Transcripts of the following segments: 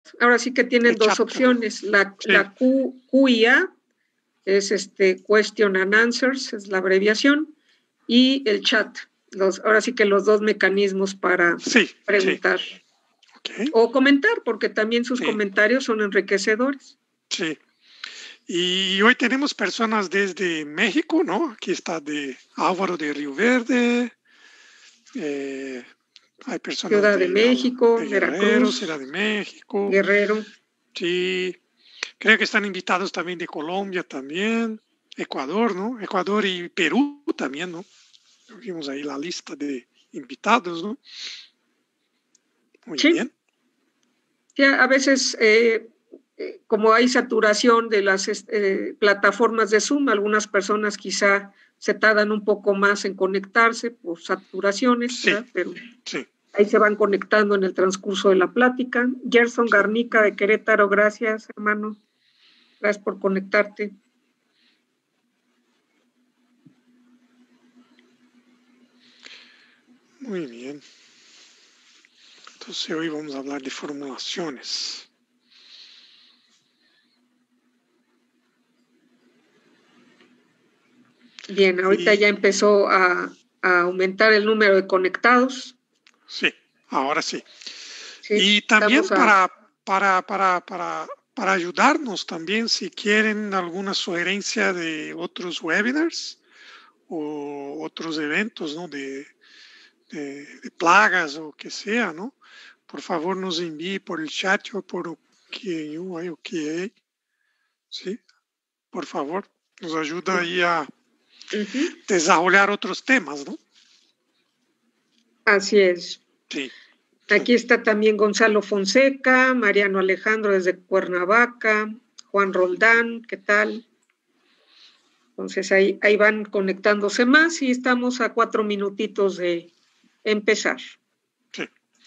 ahora sí que tienen dos opciones. La QIA es Question and Answers, es la abreviación, y el chat. Ahora sí que los dos mecanismos para preguntar. Okay. O comentar, porque también sus comentarios son enriquecedores. Sí. Y hoy tenemos personas desde México, ¿no? Aquí está de Álvaro de Río Verde. Hay personas Ciudad de México, de Veracruz, Ciudad de México. Guerrero. Sí. Creo que están invitados también de Colombia también. Ecuador, ¿no? Ecuador y Perú también, ¿no? Vimos ahí la lista de invitados, ¿no? Muy bien. Sí, a veces, como hay saturación de las plataformas de Zoom, algunas personas quizá se tardan un poco más en conectarse por saturaciones, ¿verdad? Pero ahí se van conectando en el transcurso de la plática. Gerson Garnica de Querétaro, gracias, hermano. Gracias por conectarte. Muy bien. Entonces hoy vamos a hablar de formulaciones. Bien, ahorita ya empezó a aumentar el número de conectados. Sí, ahora sí. Y también para ayudarnos también, si quieren alguna sugerencia de otros webinars o otros eventos, ¿no? de plagas o que sea, ¿no? Por favor, nos envíe por el chat o por QA. ¿Sí? Por favor, nos ayuda ahí a desarrollar otros temas, ¿no? Así es. Sí. Aquí está también Gonzalo Fonseca, Mariano Alejandro desde Cuernavaca, Juan Roldán, ¿qué tal? Entonces ahí van conectándose más y estamos a 4 minutitos de empezar. Sí.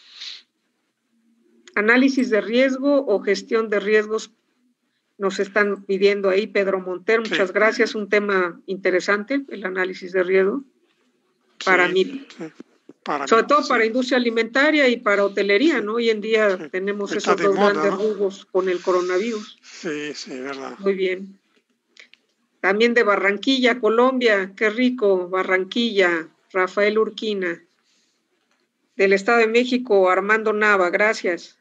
Análisis de riesgo o gestión de riesgos nos están pidiendo ahí Pedro Montero, muchas gracias, un tema interesante, el análisis de riesgo para mí. Sobre todo para industria alimentaria y para hotelería, ¿no? Hoy en día tenemos esos dos grandes rubros con el coronavirus. Sí, verdad. Muy bien. También de Barranquilla, Colombia, qué rico, Barranquilla, Rafael Urquina. Del Estado de México, Armando Nava, gracias.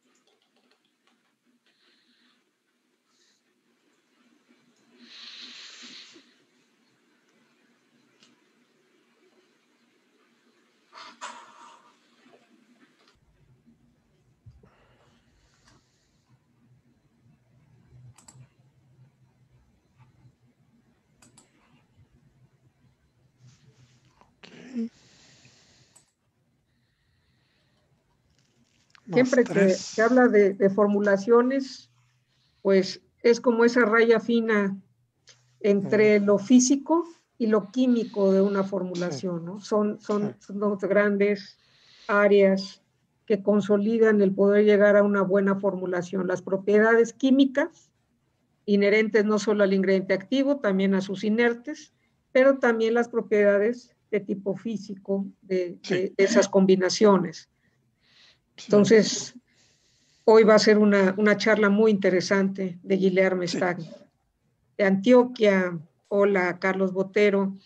Siempre que se habla de formulaciones, pues es como esa raya fina entre lo físico y lo químico de una formulación, ¿no? Son dos grandes áreas que consolidan el poder llegar a una buena formulación. Las propiedades químicas, inherentes no solo al ingrediente activo, también a sus inertes, pero también las propiedades de tipo físico de esas combinaciones. Entonces, hoy va a ser una charla muy interesante de Guilherme Stagni. De Antioquia, hola, Carlos Botero.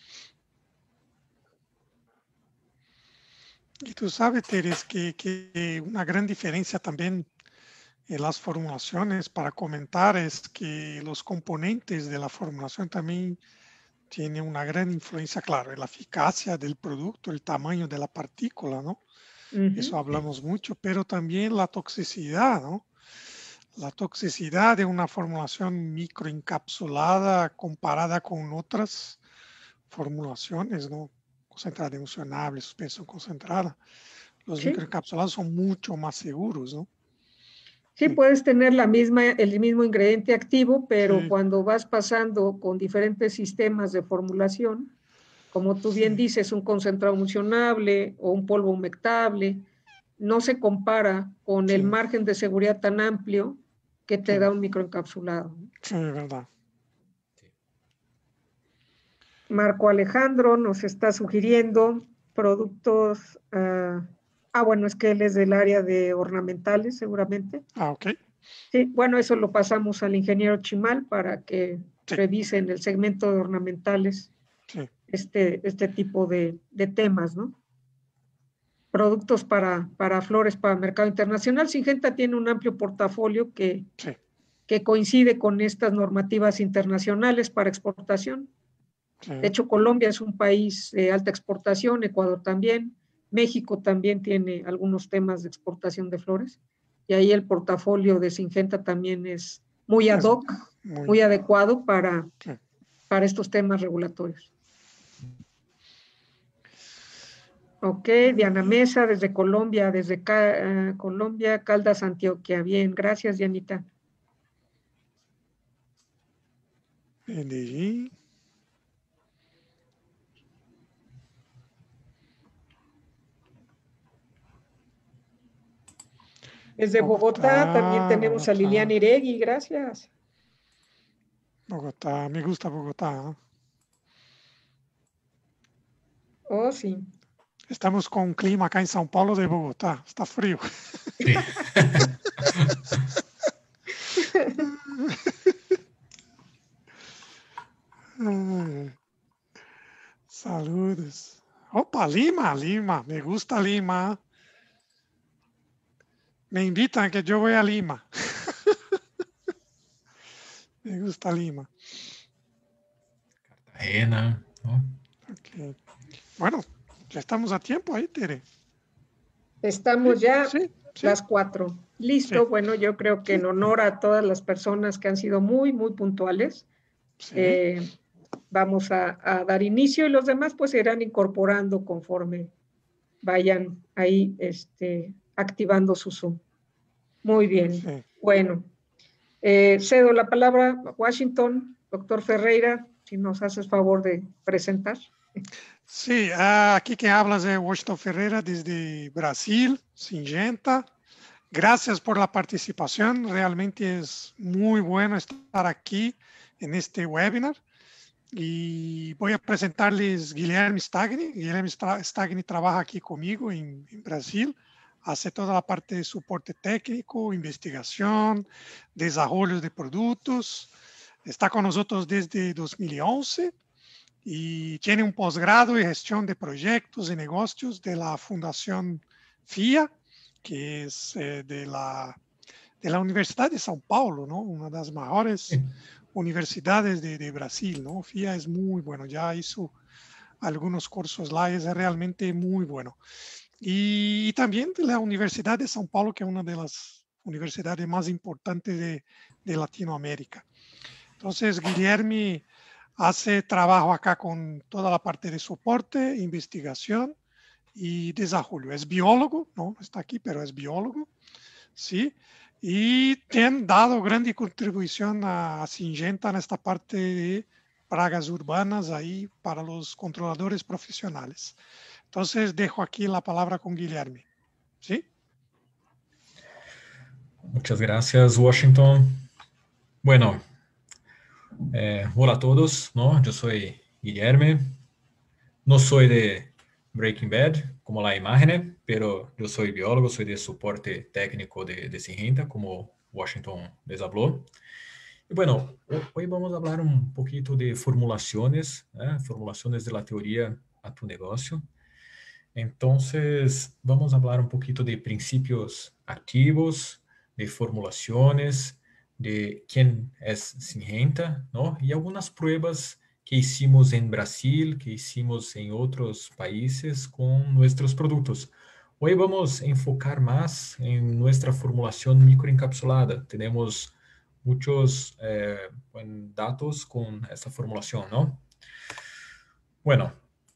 Y tú sabes, Teres, que una gran diferencia también en las formulaciones para comentar es que los componentes de la formulación también tienen una gran influencia, claro, en la eficacia del producto, el tamaño de la partícula, ¿no? Eso hablamos mucho, pero también la toxicidad, ¿no? La toxicidad de una formulación microencapsulada comparada con otras formulaciones, ¿no? Concentrada emulsionable, suspensión concentrada. Los microencapsulados son mucho más seguros, ¿no? Sí, puedes tener el mismo ingrediente activo, pero cuando vas pasando con diferentes sistemas de formulación, como tú bien dices, un concentrado emulsionable o un polvo humectable, no se compara con el margen de seguridad tan amplio que te da un microencapsulado. Sí, es verdad. Marco Alejandro nos está sugiriendo productos, bueno, es que él es del área de ornamentales, seguramente. Ok. Sí, bueno, eso lo pasamos al ingeniero Chimal para que Sí, revise en el segmento de ornamentales sí, este tipo de temas, ¿no? Productos para flores para mercado internacional. Singenta tiene un amplio portafolio sí, que coincide con estas normativas internacionales para exportación. sí. De hecho, Colombia es un país de alta exportación, Ecuador también, México también tiene algunos temas de exportación de flores, y ahí el portafolio de Singenta también es muy ad Es hoc, muy, muy adecuado sí. para estos temas regulatorios. Ok, Diana Mesa desde Colombia, desde Colombia, Caldas, Antioquia. Bien, gracias, Dianita. Medellín. Desde Bogotá también Bogotá, tenemos a Liliana Bogotá, Iregui, gracias. Bogotá. Me gusta Bogotá. ¿No? Oh, sí. Estamos con un clima acá en São Paulo de Bogotá. Está frío. Sí. Saludos. Opa, Lima, Lima. Me gusta Lima. Me invitan que yo voy a Lima. Me gusta Lima. Cartagena, ¿no? Okay. Bueno, ya estamos a tiempo ahí, Tere. Sí, Estamos ya sí, sí, las 4. sí, Listo, bueno, yo creo que sí, en honor a todas las personas que han sido muy, muy puntuales, sí. eh, vamos a dar inicio y los demás pues se irán incorporando conforme vayan ahí activando su Zoom. Muy bien. Sí, Bueno, cedo la palabra a Washington, doctor Ferreira, si nos haces favor de presentar. sí, aquí que hablas de Washington Ferreira desde Brasil, Singenta. Gracias por la participación. Realmente es muy bueno estar aquí en este webinar. Y voy a presentarles Guilherme Stagni. Guilherme Stagni trabaja aquí conmigo en Brasil. Hace toda la parte de soporte técnico, investigación, desarrollo de productos. Está con nosotros desde 2011 y tiene un posgrado en gestión de proyectos y negocios de la Fundación FIA, que es de la Universidad de São Paulo, ¿no? Una de las mejores universidades de Brasil, ¿no? FIA es muy bueno, ya hizo algunos cursos lá, es realmente muy bueno. Y también de la Universidad de São Paulo, que es una de las universidades más importantes de Latinoamérica. Entonces, Guilherme hace trabajo acá con toda la parte de soporte, investigación y desarrollo. Es biólogo, no está aquí, pero es biólogo, ¿sí? Y tienen dado grande contribución a Syngenta en esta parte de pragas urbanas ahí para los controladores profesionales. Entonces, dejo aquí la palabra con Guilherme, ¿sí? Muchas gracias, Washington. Bueno, hola a todos, ¿no? Yo soy Guilherme. No soy de Breaking Bad, como la imagen, pero yo soy biólogo, soy de soporte técnico de Syngenta, como Washington les habló. Y bueno, hoy vamos a hablar un poquito de formulaciones, formulaciones de la teoría a tu negocio. Entonces, vamos a hablar un poquito de principios activos, de formulaciones, de quién es Syngenta, ¿no? Y algunas pruebas que hicimos en Brasil, que hicimos en otros países con nuestros productos. Hoy vamos a enfocar más en nuestra formulación microencapsulada. Tenemos muchos datos con esta formulación, ¿no? Bueno,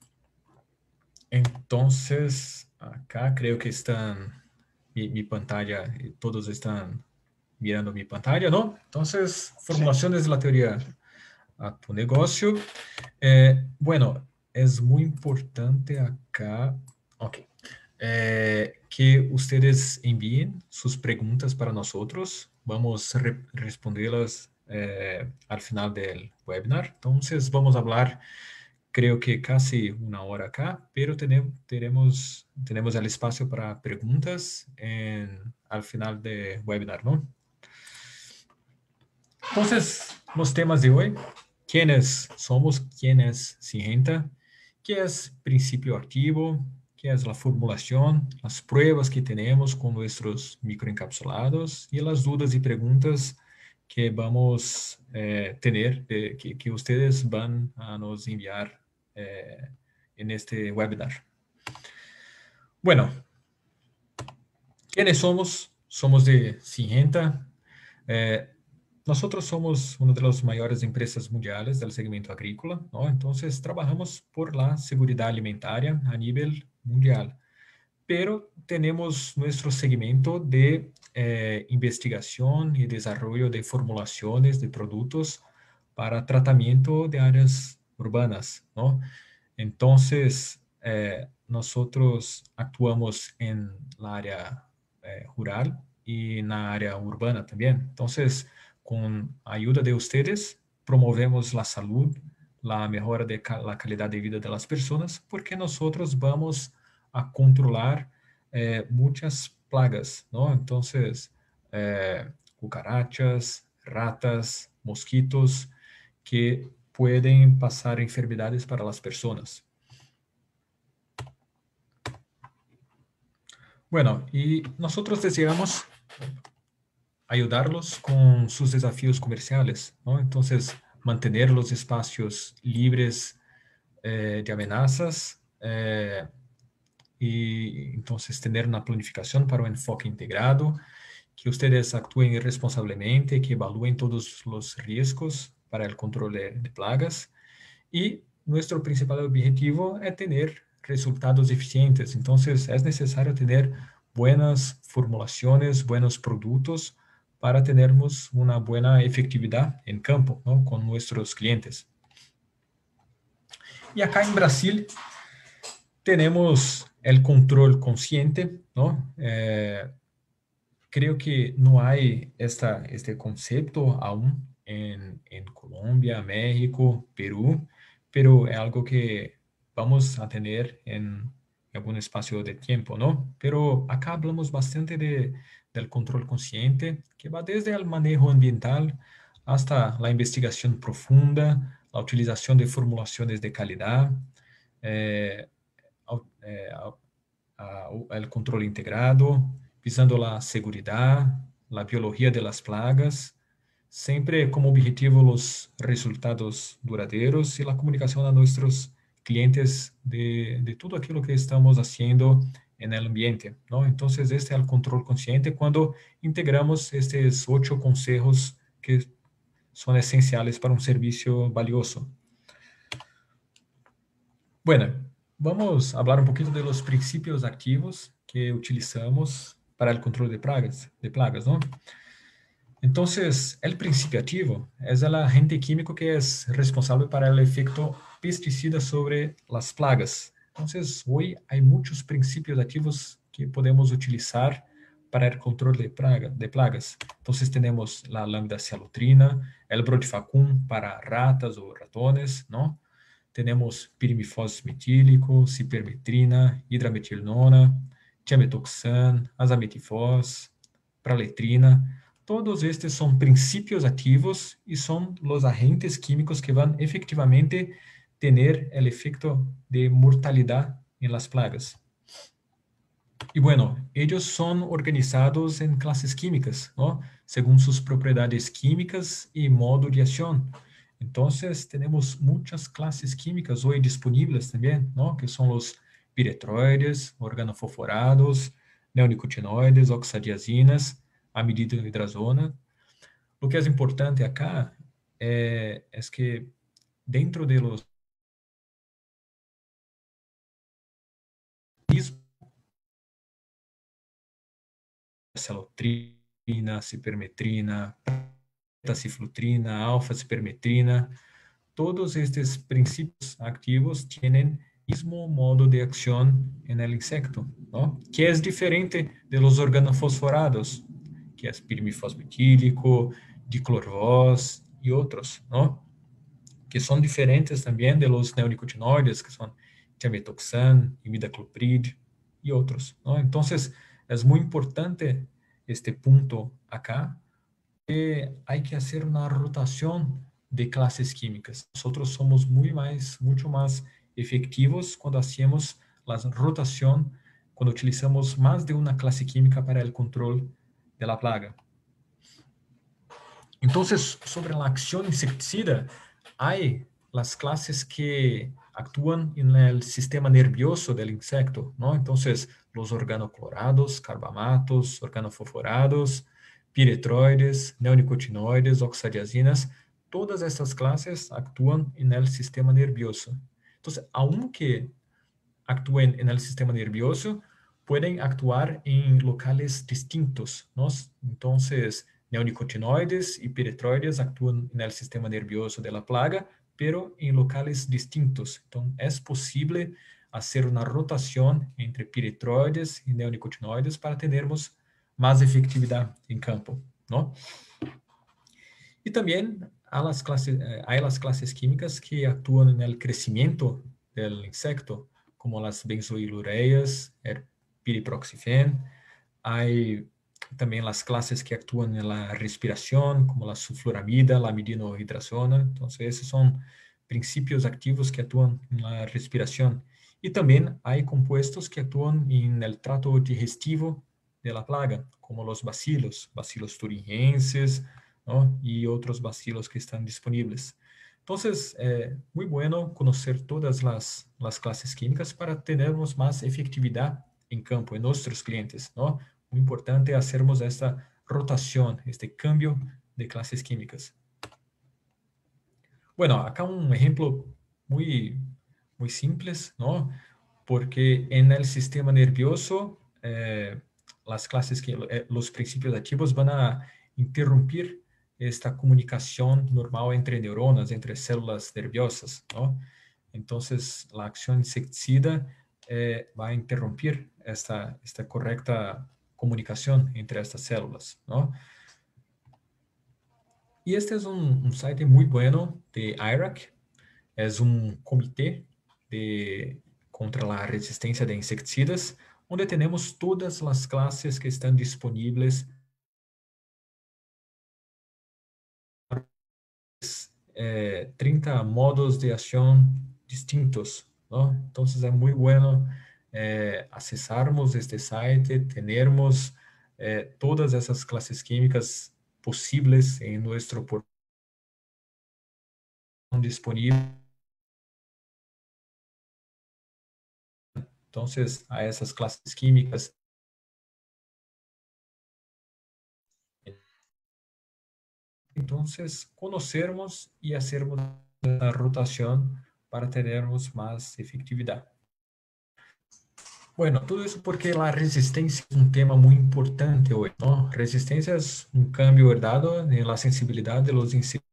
entonces, acá creo que están mi pantalla, todos están mirando mi pantalla, ¿no? Entonces, Sí, formulaciones de la teoría sí. a tu negocio. Bueno, es muy importante acá, ok, que ustedes envíen sus preguntas para nosotros. Vamos a responderlas al final del webinar. Entonces, vamos a hablar creo que casi una hora acá, pero tenemos el espacio para preguntas al final del webinar, ¿no? Entonces, los temas de hoy, ¿quiénes somos? ¿Quién es Syngenta? ¿Qué es principio activo? ¿Qué es la formulación? Las pruebas que tenemos con nuestros microencapsulados y las dudas y preguntas que vamos a tener, que ustedes van a nos enviar en este webinar. Bueno, ¿quiénes somos? Somos de Syngenta. Nosotros somos una de las mayores empresas mundiales del segmento agrícola, ¿no? Entonces, trabajamos por la seguridad alimentaria a nivel mundial, pero tenemos nuestro segmento de investigación y desarrollo de formulaciones de productos para tratamiento de áreas urbanas, ¿no? Entonces, nosotros actuamos en la área rural y en la área urbana también. Entonces, con ayuda de ustedes, promovemos la salud, la mejora de la calidad de vida de las personas, porque nosotros vamos a controlar muchas plagas, ¿no? Entonces, cucarachas, ratas, mosquitos, que pueden pasar enfermedades para las personas. Bueno, y nosotros deseamos ayudarlos con sus desafíos comerciales, ¿no? Entonces, mantener los espacios libres de amenazas y entonces tener una planificación para un enfoque integrado, que ustedes actúen responsablemente, que evalúen todos los riesgos para el control de plagas y nuestro principal objetivo es tener resultados eficientes. Entonces, es necesario tener buenas formulaciones, buenos productos para tenermos una buena efectividad en campo, ¿no? Con nuestros clientes. Y acá en Brasil tenemos el control consciente, ¿no? Creo que no hay este concepto aún en Colombia, México, Perú, pero es algo que vamos a tener en algún espacio de tiempo, ¿no? Pero acá hablamos bastante del control consciente, que va desde el manejo ambiental hasta la investigación profunda, la utilización de formulaciones de calidad, eh, au- eh, au- el control integrado, visando la seguridad, la biología de las plagas, siempre como objetivo los resultados duraderos y la comunicación a nuestros clientes de todo aquello que estamos haciendo en el ambiente, ¿no? Entonces, este es el control consciente cuando integramos estos 8 consejos que son esenciales para un servicio valioso. Bueno, vamos a hablar un poquito de los principios activos que utilizamos para el control de plagas, ¿no? Entonces, el principio activo es el agente químico que es responsable para el efecto pesticida sobre las plagas. Entonces, hoy hay muchos principios activos que podemos utilizar para el control de plagas. Entonces, tenemos la lambda-cialotrina, el brodifacum para ratas o ratones, ¿no? Tenemos pirimifos metílico, cipermetrina, hidrametilnona, tiametoxan, azametifos, praletrina. Todos estes são princípios ativos e são os agentes químicos que vão efectivamente ter o efeito de mortalidade em las plagas. E bueno, eles são organizados em classes químicas, ¿no? Según sus propriedades químicas e modo de ação. Entonces, tenemos muchas clases químicas hoy disponibles también, ¿no? Que son los piretroides, organofosforados, neonicotinoides, oxadiazinas, amidinohidrazona. Lo que es importante acá es que dentro de los mismos, cialotrina, cipermetrina, taciflutrina, alfa-cipermetrina, todos estes princípios activos tienen mismo modo de acción en el insecto, ¿no? Que es diferente de los organofosforados, que es pirimifosmetílico, diclorvos y otros, ¿no? Que son diferentes también de los neonicotinoides, que son tiametoxan, imidacloprid y otros, ¿no? Entonces, es muy importante este punto acá, hay que hacer una rotación de clases químicas. Nosotros somos mucho más efectivos cuando hacemos la rotación, cuando utilizamos más de una clase química para el control de la plaga. Entonces, sobre la acción insecticida, hay las clases que actúan en el sistema nervioso del insecto, ¿no? Entonces, los organoclorados, carbamatos, organofosforados, piretroides, neonicotinoides, oxaliazinas, todas estas clases actúan en el sistema nervioso. Entonces, aunque actúen en el sistema nervioso, pueden actuar en locales distintos, ¿no? Entonces, neonicotinoides y piretroides actúan en el sistema nervioso de la plaga, pero en locales distintos. Entonces, es posible hacer una rotación entre piretroides y neonicotinoides para tenermos más efectividad en campo, ¿no? Y también hay las clases químicas que actúan en el crecimiento del insecto, como las benzoilureas, el piriproxifen. Hay también las clases que actúan en la respiración, como la sulfuramida, la midinohidrazona. Entonces, esos son principios activos que actúan en la respiración. Y también hay compuestos que actúan en el trato digestivo de la plaga, como los bacilos thuringienses, ¿no? Y otros bacilos que están disponibles. Entonces, muy bueno conocer todas las clases químicas para tenermos más efectividad en campo, en nuestros clientes, ¿no? Muy importante hacermos esta rotación, este cambio de clases químicas. Bueno, acá un ejemplo muy, muy simples, ¿no? Porque en el sistema nervioso, los principios activos van a interrumpir esta comunicación normal entre neuronas, entre células nerviosas, ¿no? Entonces, la acción insecticida va a interrumpir esta correcta comunicación entre estas células, ¿no? Y este es un site muy bueno de IRAC, es un comité contra la resistencia de insecticidas, onde tenemos todas las clases que están disponibles, 30 modos de acción distintos, ¿no? Entonces es muy bueno accesarmos este site, tenermos todas esas clases químicas posibles en nuestro portal disponible. Entonces, a esas clases químicas. Entonces, conocermos y hacermos la rotación para tenermos más efectividad. Bueno, todo eso porque la resistencia es un tema muy importante hoy, ¿no? Resistencia es un cambio herdado en la sensibilidad de los insectos.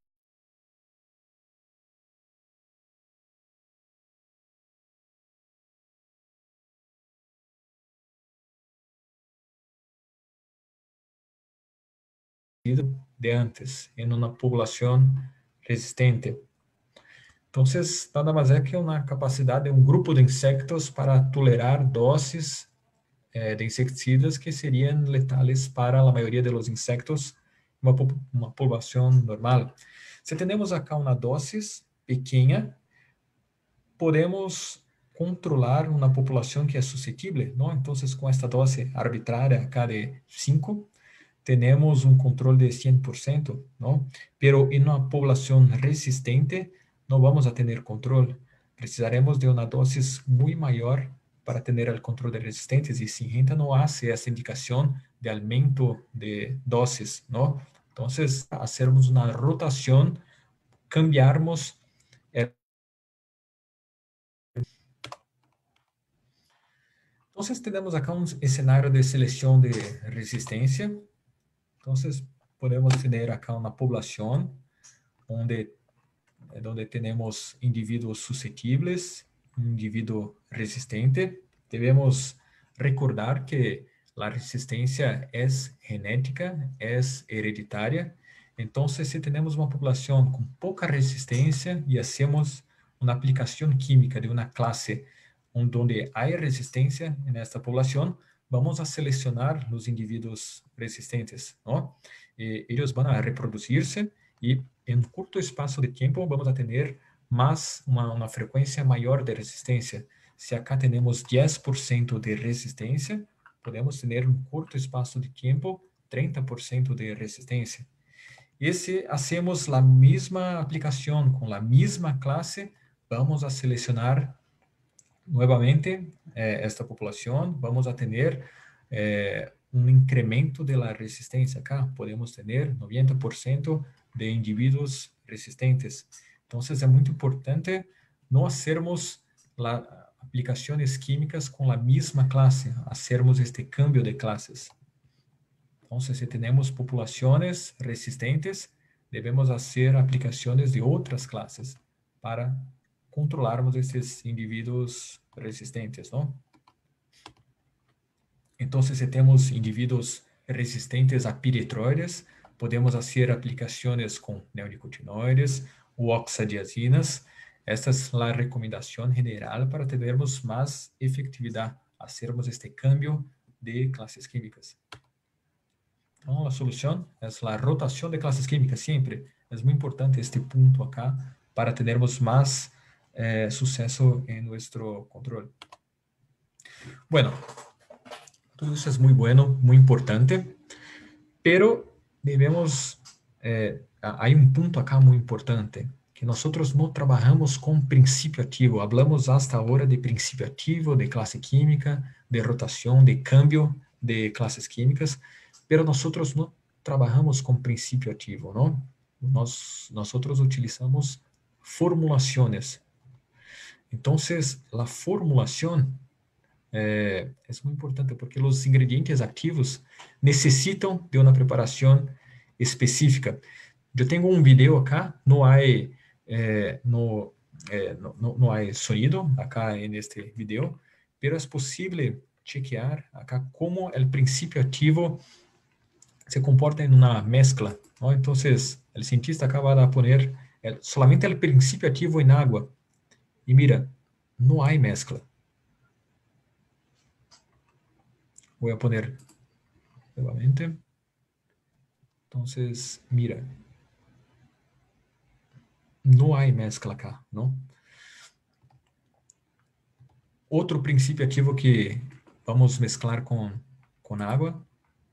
De antes, en una población resistente. Entonces, nada más é que uma capacidade de um grupo de insectos para tolerar doses de insecticidas que seriam letais para a maioria dos insectos em uma população normal. Se temos acá uma dose pequena, podemos controlar uma população que é suscetível, não? Então, com esta dose arbitrária acá de 5, temos um controle de 100%, não? Pero em uma população resistente, não vamos a ter controle. Precisaremos de uma dose muito maior para ter o controle de resistentes e Syngenta não hace essa indicação de aumento de doses, não? Então, fazermos uma rotação, cambiarmos. Então, temos acá um cenário de seleção de resistência. Então, podemos ter acá uma população onde temos indivíduos suscetíveis, indivíduo resistente. Devemos recordar que a resistência é genética, é hereditária. Então, se temos uma população com pouca resistência e hacemos uma aplicação química de uma classe onde há resistência nesta população, vamos a selecionar os indivíduos resistentes, não? ellos van a reproducirse y en un corto espacio de tiempo vamos a tener una frecuencia mayor de resistencia. Si acá tenemos 10% de resistencia, podemos tener en un corto espacio de tiempo 30% de resistencia. Y si hacemos la misma aplicación con la misma clase, vamos a seleccionar nuevamente esta población, vamos a tener un incremento de la resistencia acá. Podemos tener 90% de individuos resistentes. Entonces, es muy importante no hacermos las aplicaciones químicas con la misma clase, hacermos este cambio de clases. Entonces, si tenemos poblaciones resistentes, debemos hacer aplicaciones de otras clases para controlarmos esses indivíduos resistentes, ¿no? Entonces, si temos indivíduos resistentes a piretroides, podemos fazer aplicações com neonicotinoides ou oxadiazinas. Esta é a recomendação general para termos mais efetividade, fazermos este cambio de classes químicas. Então, a solução é a rotação de classes químicas, sempre. É muito importante este ponto acá para termos mais sucesso em nosso controle. Bueno, tudo isso é muito bueno, muito importante, pero debemos, há ponto acá muito importante, que nós não trabalhamos com princípio ativo. Hablamos hasta agora de princípio ativo, de classe química, de rotação, de cambio de classes químicas, pero nós não trabalhamos com princípio ativo, não? Nós utilizamos formulações. Então, a formulação é muito importante porque os ingredientes ativos necessitam de uma preparação específica. Eu tenho um vídeo acá, não há sonido acá neste vídeo, pero é possível chequear acá como o princípio ativo se comporta em uma mezcla, ¿no? Então, o cientista acaba de poner solamente o princípio ativo em água. E mira, não há mezcla. Vou poner novamente. Então, mira. Não há mezcla acá, não? Outro princípio ativo que vamos mesclar com água.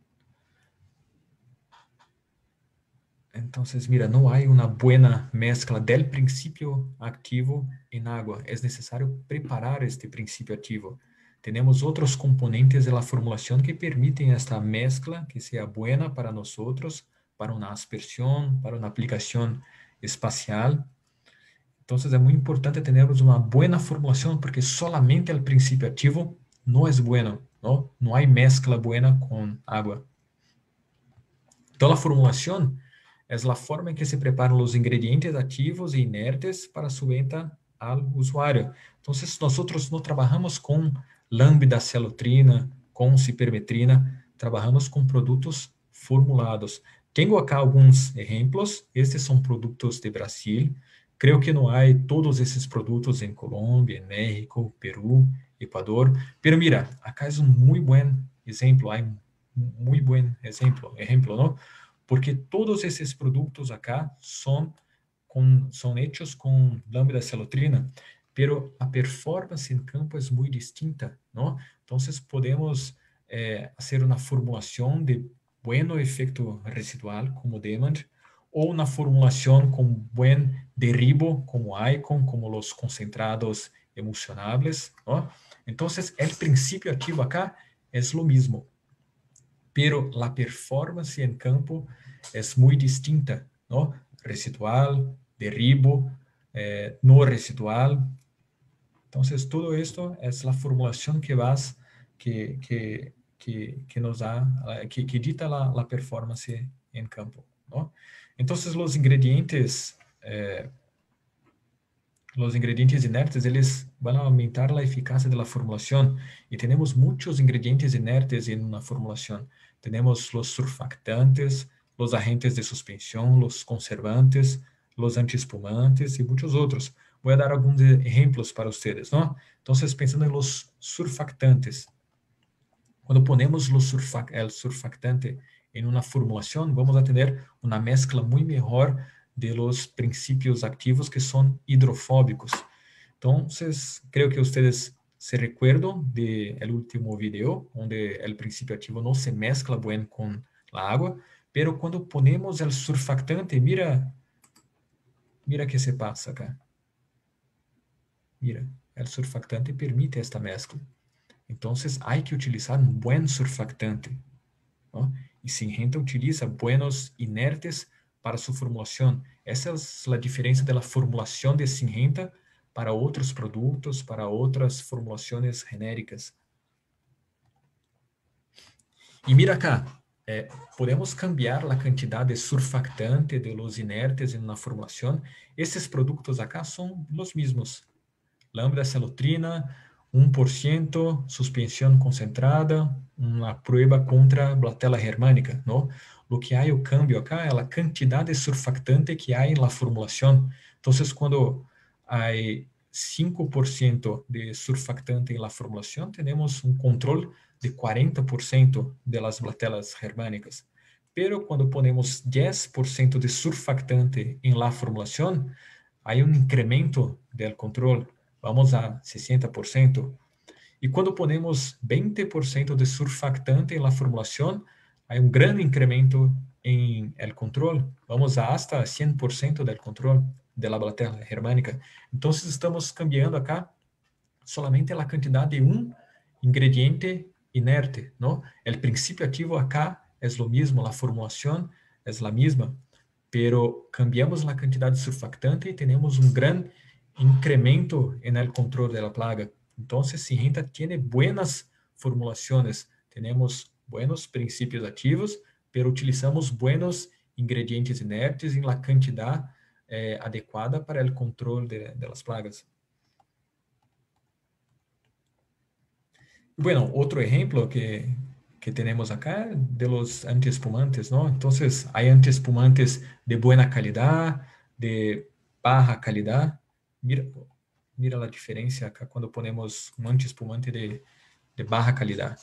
Então, mira, não há uma boa mezcla del princípio ativo em água. É necessário preparar este princípio ativo. Temos outros componentes da formulação que permitem esta mezcla que seja boa para nós, para uma aspersão, para uma aplicação espacial. Então, é muito importante termos uma boa formulação, porque solamente o princípio ativo não é bom, não? Não há mezcla boa com água. Então, a formulação é a forma em que se preparam os ingredientes ativos e inertes para su venta ao usuário. Então, nós não trabalhamos com lambda-celotrina, com cipermetrina, trabalhamos com produtos formulados. Tenho acá alguns exemplos. Estes são produtos de Brasil. Creio que não há todos esses produtos em Colômbia, México, Peru, Equador. Pero mira, acá é muito bom exemplo. Há muito bom exemplo, não? Porque todos esses produtos acá são hechos com lambda-celotrina, pero a performance em campo é muito distinta, não? Então, podemos fazer uma formulação de bom efeito residual, como Demand, ou uma formulação com bom derribo, como Icon, como os concentrados emulsionáveis, não? Então, o princípio ativo acá é o mesmo, pero a performance em campo é muito distinta, não? Residual, derribo, no residual. Então, tudo isto é a formulação que nos dá, que dita a performance em campo, não? Então, os ingredientes inertes, eles vão aumentar a eficácia da formulação. E temos muitos ingredientes inertes em uma formulação. Temos os surfactantes, os agentes de suspensão, os conservantes, os antiespumantes e muitos outros. Vou dar alguns exemplos para vocês, não? Então, pensando em los surfactantes, quando ponemos o surfactante en una formulación, vamos a tener una mezcla muy mejor de los principios activos que son hidrofóbicos. Entonces, creo que ustedes se recuerdan del último video, donde el principio activo no se mezcla bien con la agua, pero cuando ponemos el surfactante, mira qué se pasa acá. Mira, el surfactante permite esta mezcla. Entonces, hay que utilizar un buen surfactante, ¿no? Y Syngenta utiliza buenos inertes para su formulación. Esa es la diferencia de la formulación de Syngenta para otros productos, para otras formulaciones genéricas. Y mira acá, podemos cambiar la cantidad de surfactante de los inertes en una formulación. Estos productos acá son los mismos. Lambda celotrina, 1%, suspensión concentrada, una prueba contra Bacteria germánica, ¿no? Lo que hay o cambio acá es la cantidad de surfactante que hay en la formulación. Entonces, cuando hay 5% de surfactante en la formulación, tenemos un control de 40% de las bacterias germánicas. Pero cuando ponemos 10% de surfactante en la formulación, hay un incremento del control. Vamos a 60%. Y cuando ponemos 20% de surfactante en la formulación, hay un gran incremento en el control. Vamos a hasta 100% del control de la bacteria germánica. Entonces estamos cambiando acá solamente la cantidad de un ingrediente inerte, ¿no? El principio activo acá es lo mismo, la formulación es la misma, pero cambiamos la cantidad de surfactante y tenemos un gran incremento en el control de la plaga. Entonces, Syngenta tiene buenas formulaciones, tenemos buenos principios activos, pero utilizamos buenos ingredientes inertes en la cantidad adecuada para el control de las plagas. Bueno, otro ejemplo que tenemos acá de los antiespumantes, ¿no? Entonces, hay antiespumantes de buena calidad, de baja calidad. Mira la diferencia acá cuando ponemos un antiespumante de baja calidad.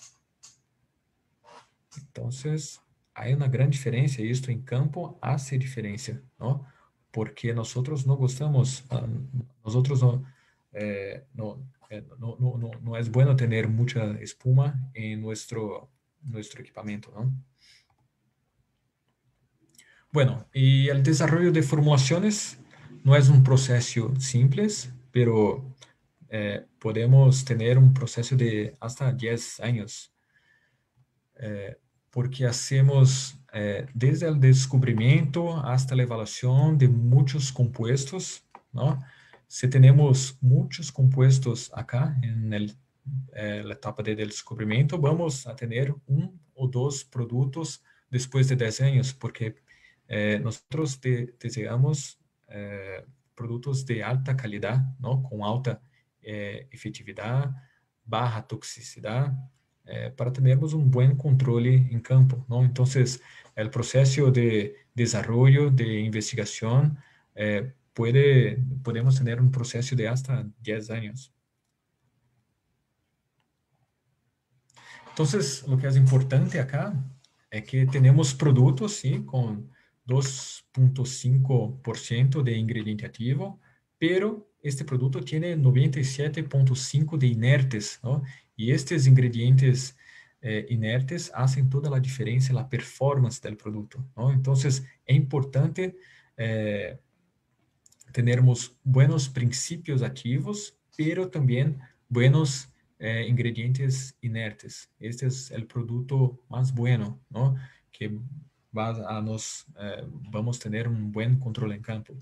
Entonces, hay una gran diferencia y esto en campo hace diferencia, ¿no? Porque nosotros no gustamos, nosotros no es bueno tener mucha espuma en nuestro equipamiento, ¿no? Bueno, y el desarrollo de formulaciones no es un proceso simple, pero podemos tener un proceso de hasta 10 años, porque hacemos desde el descubrimiento hasta la evaluación de muchos compuestos, ¿no? Si tenemos muchos compuestos acá en la etapa de descubrimiento, vamos a tener 1 o 2 productos después de 10 años, porque nosotros deseamos productos de alta calidad, ¿no? Con alta efectividad, baja toxicidad, para tenermos un buen control en campo, ¿no? Entonces, el proceso de desarrollo, de investigación, podemos tener un proceso de hasta 10 años. Entonces, lo que es importante acá es que tenemos productos, ¿sí? Con 2.5% de ingrediente activo, pero este producto tiene 97.5% de inertes, ¿no? Y estos ingredientes inertes hacen toda la diferencia en la performance del producto, ¿no? Entonces, es importante tenermos buenos principios activos, pero también buenos ingredientes inertes. Este es el producto más bueno, ¿no? Que vamos a tener un buen control en campo.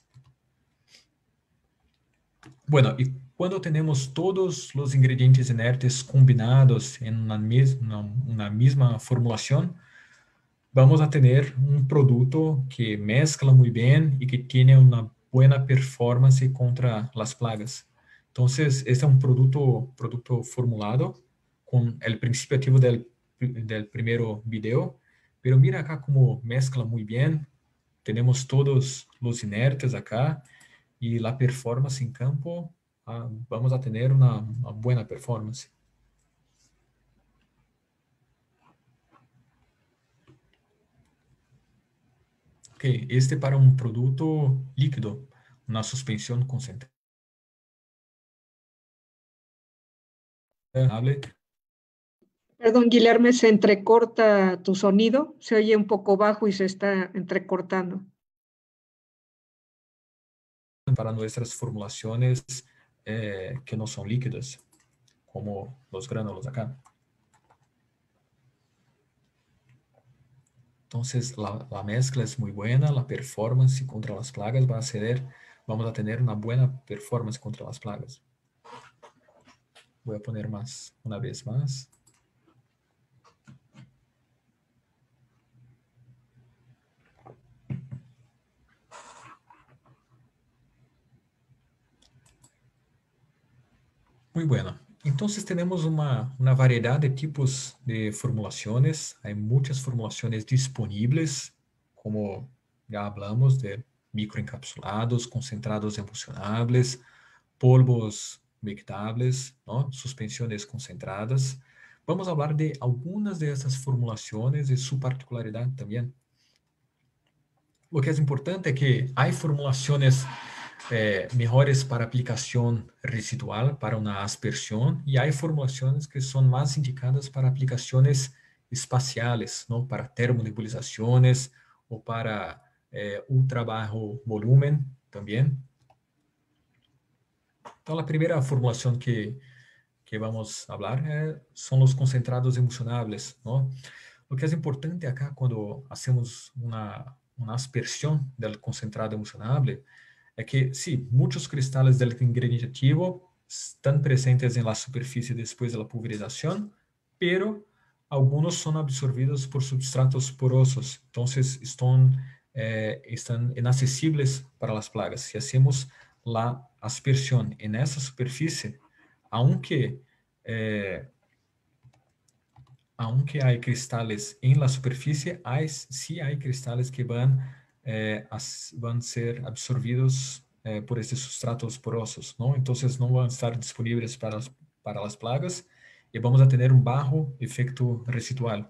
Bueno, y cuando tenemos todos los ingredientes inertes combinados en una misma formulación, vamos a tener un producto que mezcla muy bien y que tiene una buena performance contra las plagas. Entonces, este es un producto formulado con el principio activo del primer video, pero mira acá cómo mezcla muy bien. Tenemos todos los inertes acá y la performance en campo, vamos a tener una buena performance. Ok, este para un producto líquido, una suspensión concentrada. Perdón, Guilherme, se entrecorta tu sonido, se oye un poco bajo y se está entrecortando. Para nuestras formulaciones que no son líquidas, como los gránulos acá. Entonces, la mezcla es muy buena, la performance contra las plagas vamos a tener una buena performance contra las plagas. Voy a poner más, una vez más. Muy bueno. Entonces tenemos una variedad de tipos de formulaciones. Hay muchas formulaciones disponibles, como ya hablamos de microencapsulados, concentrados emulsionables, polvos humectables, ¿no? Suspensiones concentradas. Vamos a hablar de algunas de esas formulaciones y su particularidad también. Lo que es importante es que hay formulaciones mejores para aplicación residual, para una aspersión, y hay formulaciones que son más indicadas para aplicaciones espaciales, ¿no? Para termonebulizaciones o para ultra bajo volumen también. Então, a primeira formulação que vamos falar são os concentrados emulsionáveis, ¿no? O que é importante acá quando hacemos uma aspersão do concentrado emulsionável é que, sim, muitos cristales do ingrediente ativo estão presentes na superfície depois da pulverização, pero alguns são absorvidos por substratos porosos, então estão inacessíveis para as plagas. Se hacemos la aspersión en esa superficie, aunque hay cristales en la superficie, sí hay cristales que van a ser absorbidos por estos sustratos porosos, ¿no? Entonces no van a estar disponibles para las plagas y vamos a tener un bajo efecto residual.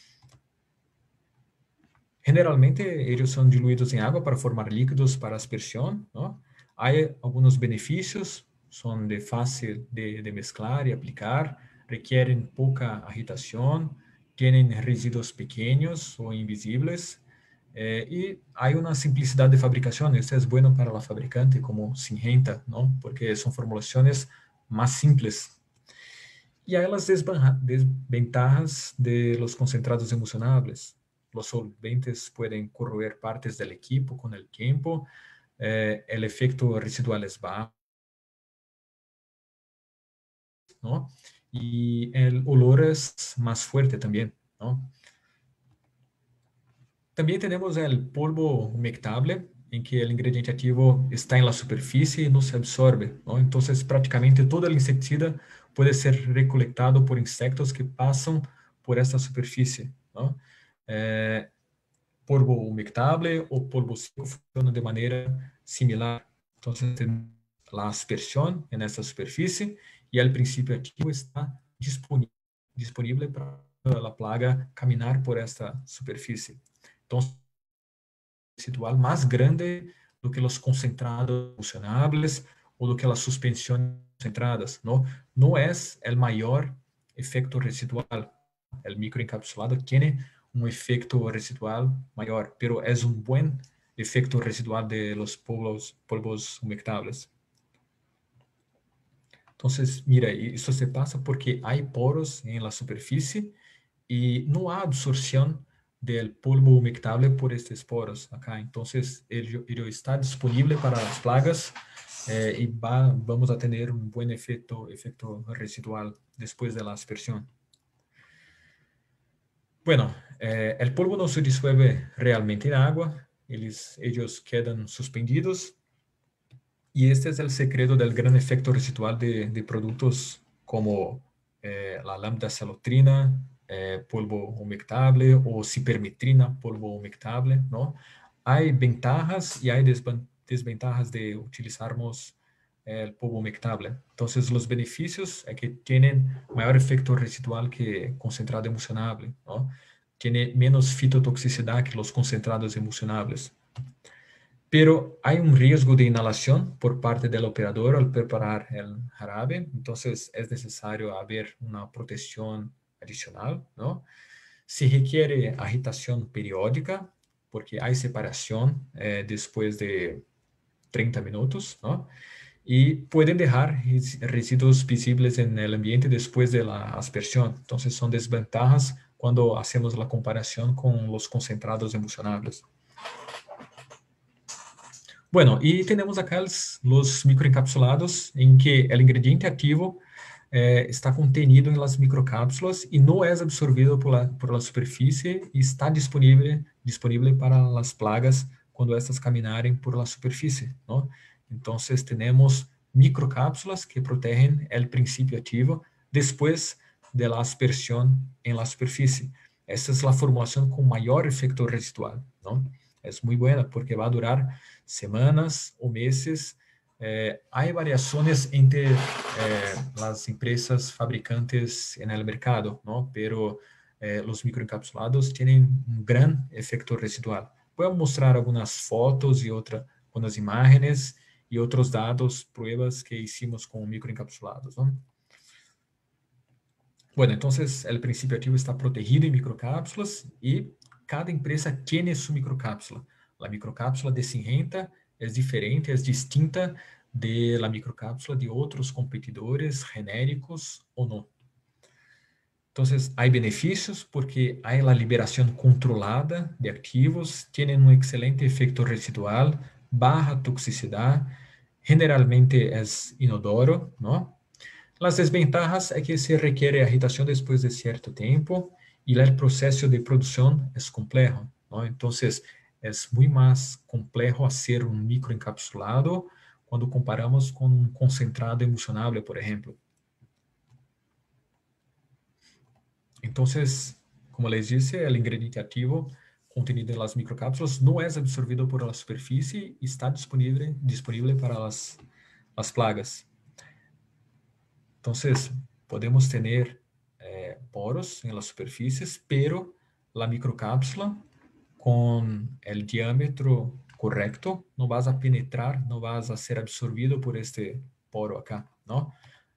Generalmente ellos son diluidos en agua para formar líquidos para aspersión, ¿no? Hay algunos beneficios, son de fácil de mezclar y aplicar, requieren poca agitación, tienen residuos pequeños o invisibles, y hay una simplicidad de fabricación. Esto es bueno para la fabricante como Syngenta, ¿no? Porque son formulaciones más simples. Y hay las desventajas de los concentrados emulsionables. Los solventes pueden corroer partes del equipo con el tiempo, el efecto residual es bajo, ¿no? Y el olor es más fuerte también, ¿no? También tenemos el polvo humectable, en que el ingrediente activo está en la superficie y no se absorbe, ¿no? Entonces prácticamente todo el insecticida puede ser recolectado por insectos que pasan por esta superficie, ¿no? Polvo humectable o polvo seco funcionan de manera similar. Entonces, tenemos la aspersión en esta superficie y el principio activo está disponible para la plaga caminar por esta superficie. Entonces, residual más grande do que los concentrados emulsionables o do que las suspensiones concentradas, ¿no? No es el mayor efecto residual. El microencapsulado tiene un efecto residual mayor, pero es un buen efecto residual de los polvos humectables. Entonces, mira, esto se pasa porque hay poros en la superficie y no hay absorción del polvo humectable por estos poros acá. Entonces, ello está disponible para las plagas y vamos a tener un buen efecto residual después de la aspersión. Bueno, el polvo no se disuelve realmente en agua, ellos quedan suspendidos. Y este es el secreto del gran efecto residual de productos como la lambda-cialotrina, polvo humectable o cipermetrina, polvo humectable, ¿no? Hay ventajas y hay desventajas de utilizarmos el polvo humectable. Entonces, los beneficios es que tienen mayor efecto residual que concentrado emulsionable, ¿no? Tiene menos fitotoxicidad que los concentrados emulsionables. pero hay un riesgo de inhalación por parte del operador al preparar el jarabe, entonces es necesario haber una protección adicional, ¿no? Se requiere agitación periódica, porque hay separación después de 30 minutos, ¿no? Y pueden dejar residuos visibles en el ambiente después de la aspersión. Entonces son desventajas cuando hacemos la comparación con los concentrados emulsionables. Bueno, y tenemos acá los microencapsulados en que el ingrediente activo está contenido en las microcápsulas y no es absorbido por la superficie y está disponible para las plagas cuando estas caminaren por la superficie, ¿no? Entonces tenemos microcápsulas que protegen el principio activo después de la aspersión en la superficie. Esta es la formulación con mayor efecto residual, ¿no? Es muy buena porque va a durar semanas o meses. Hay variaciones entre las empresas fabricantes en el mercado, ¿no? Pero los microencapsulados tienen un gran efecto residual. Voy a mostrar algunas fotos y unas imágenes y otros datos, pruebas que hicimos con microencapsulados, ¿no? Bueno, entonces el principio activo está protegido en microcápsulas y cada empresa tiene su microcápsula. La microcápsula de Syngenta es diferente, es distinta de la microcápsula de otros competidores genéricos o no. Entonces, hay beneficios porque hay la liberación controlada de activos, tienen un excelente efecto residual, baja toxicidad, generalmente es inodoro, ¿no? Las desventajas es que se requiere agitación después de cierto tiempo y el proceso de producción es complejo, ¿no? Entonces, es muy más complejo hacer un microencapsulado cuando comparamos con un concentrado emulsionable, por ejemplo. Entonces, como les dije, el ingrediente activo contenido en las microcápsulas no es absorbido por la superficie y está disponible para las plagas. Entonces, podemos tener poros en las superficies, pero la microcápsula con el diámetro correcto no vas a penetrar, no vas a ser absorbido por este poro acá, ¿no?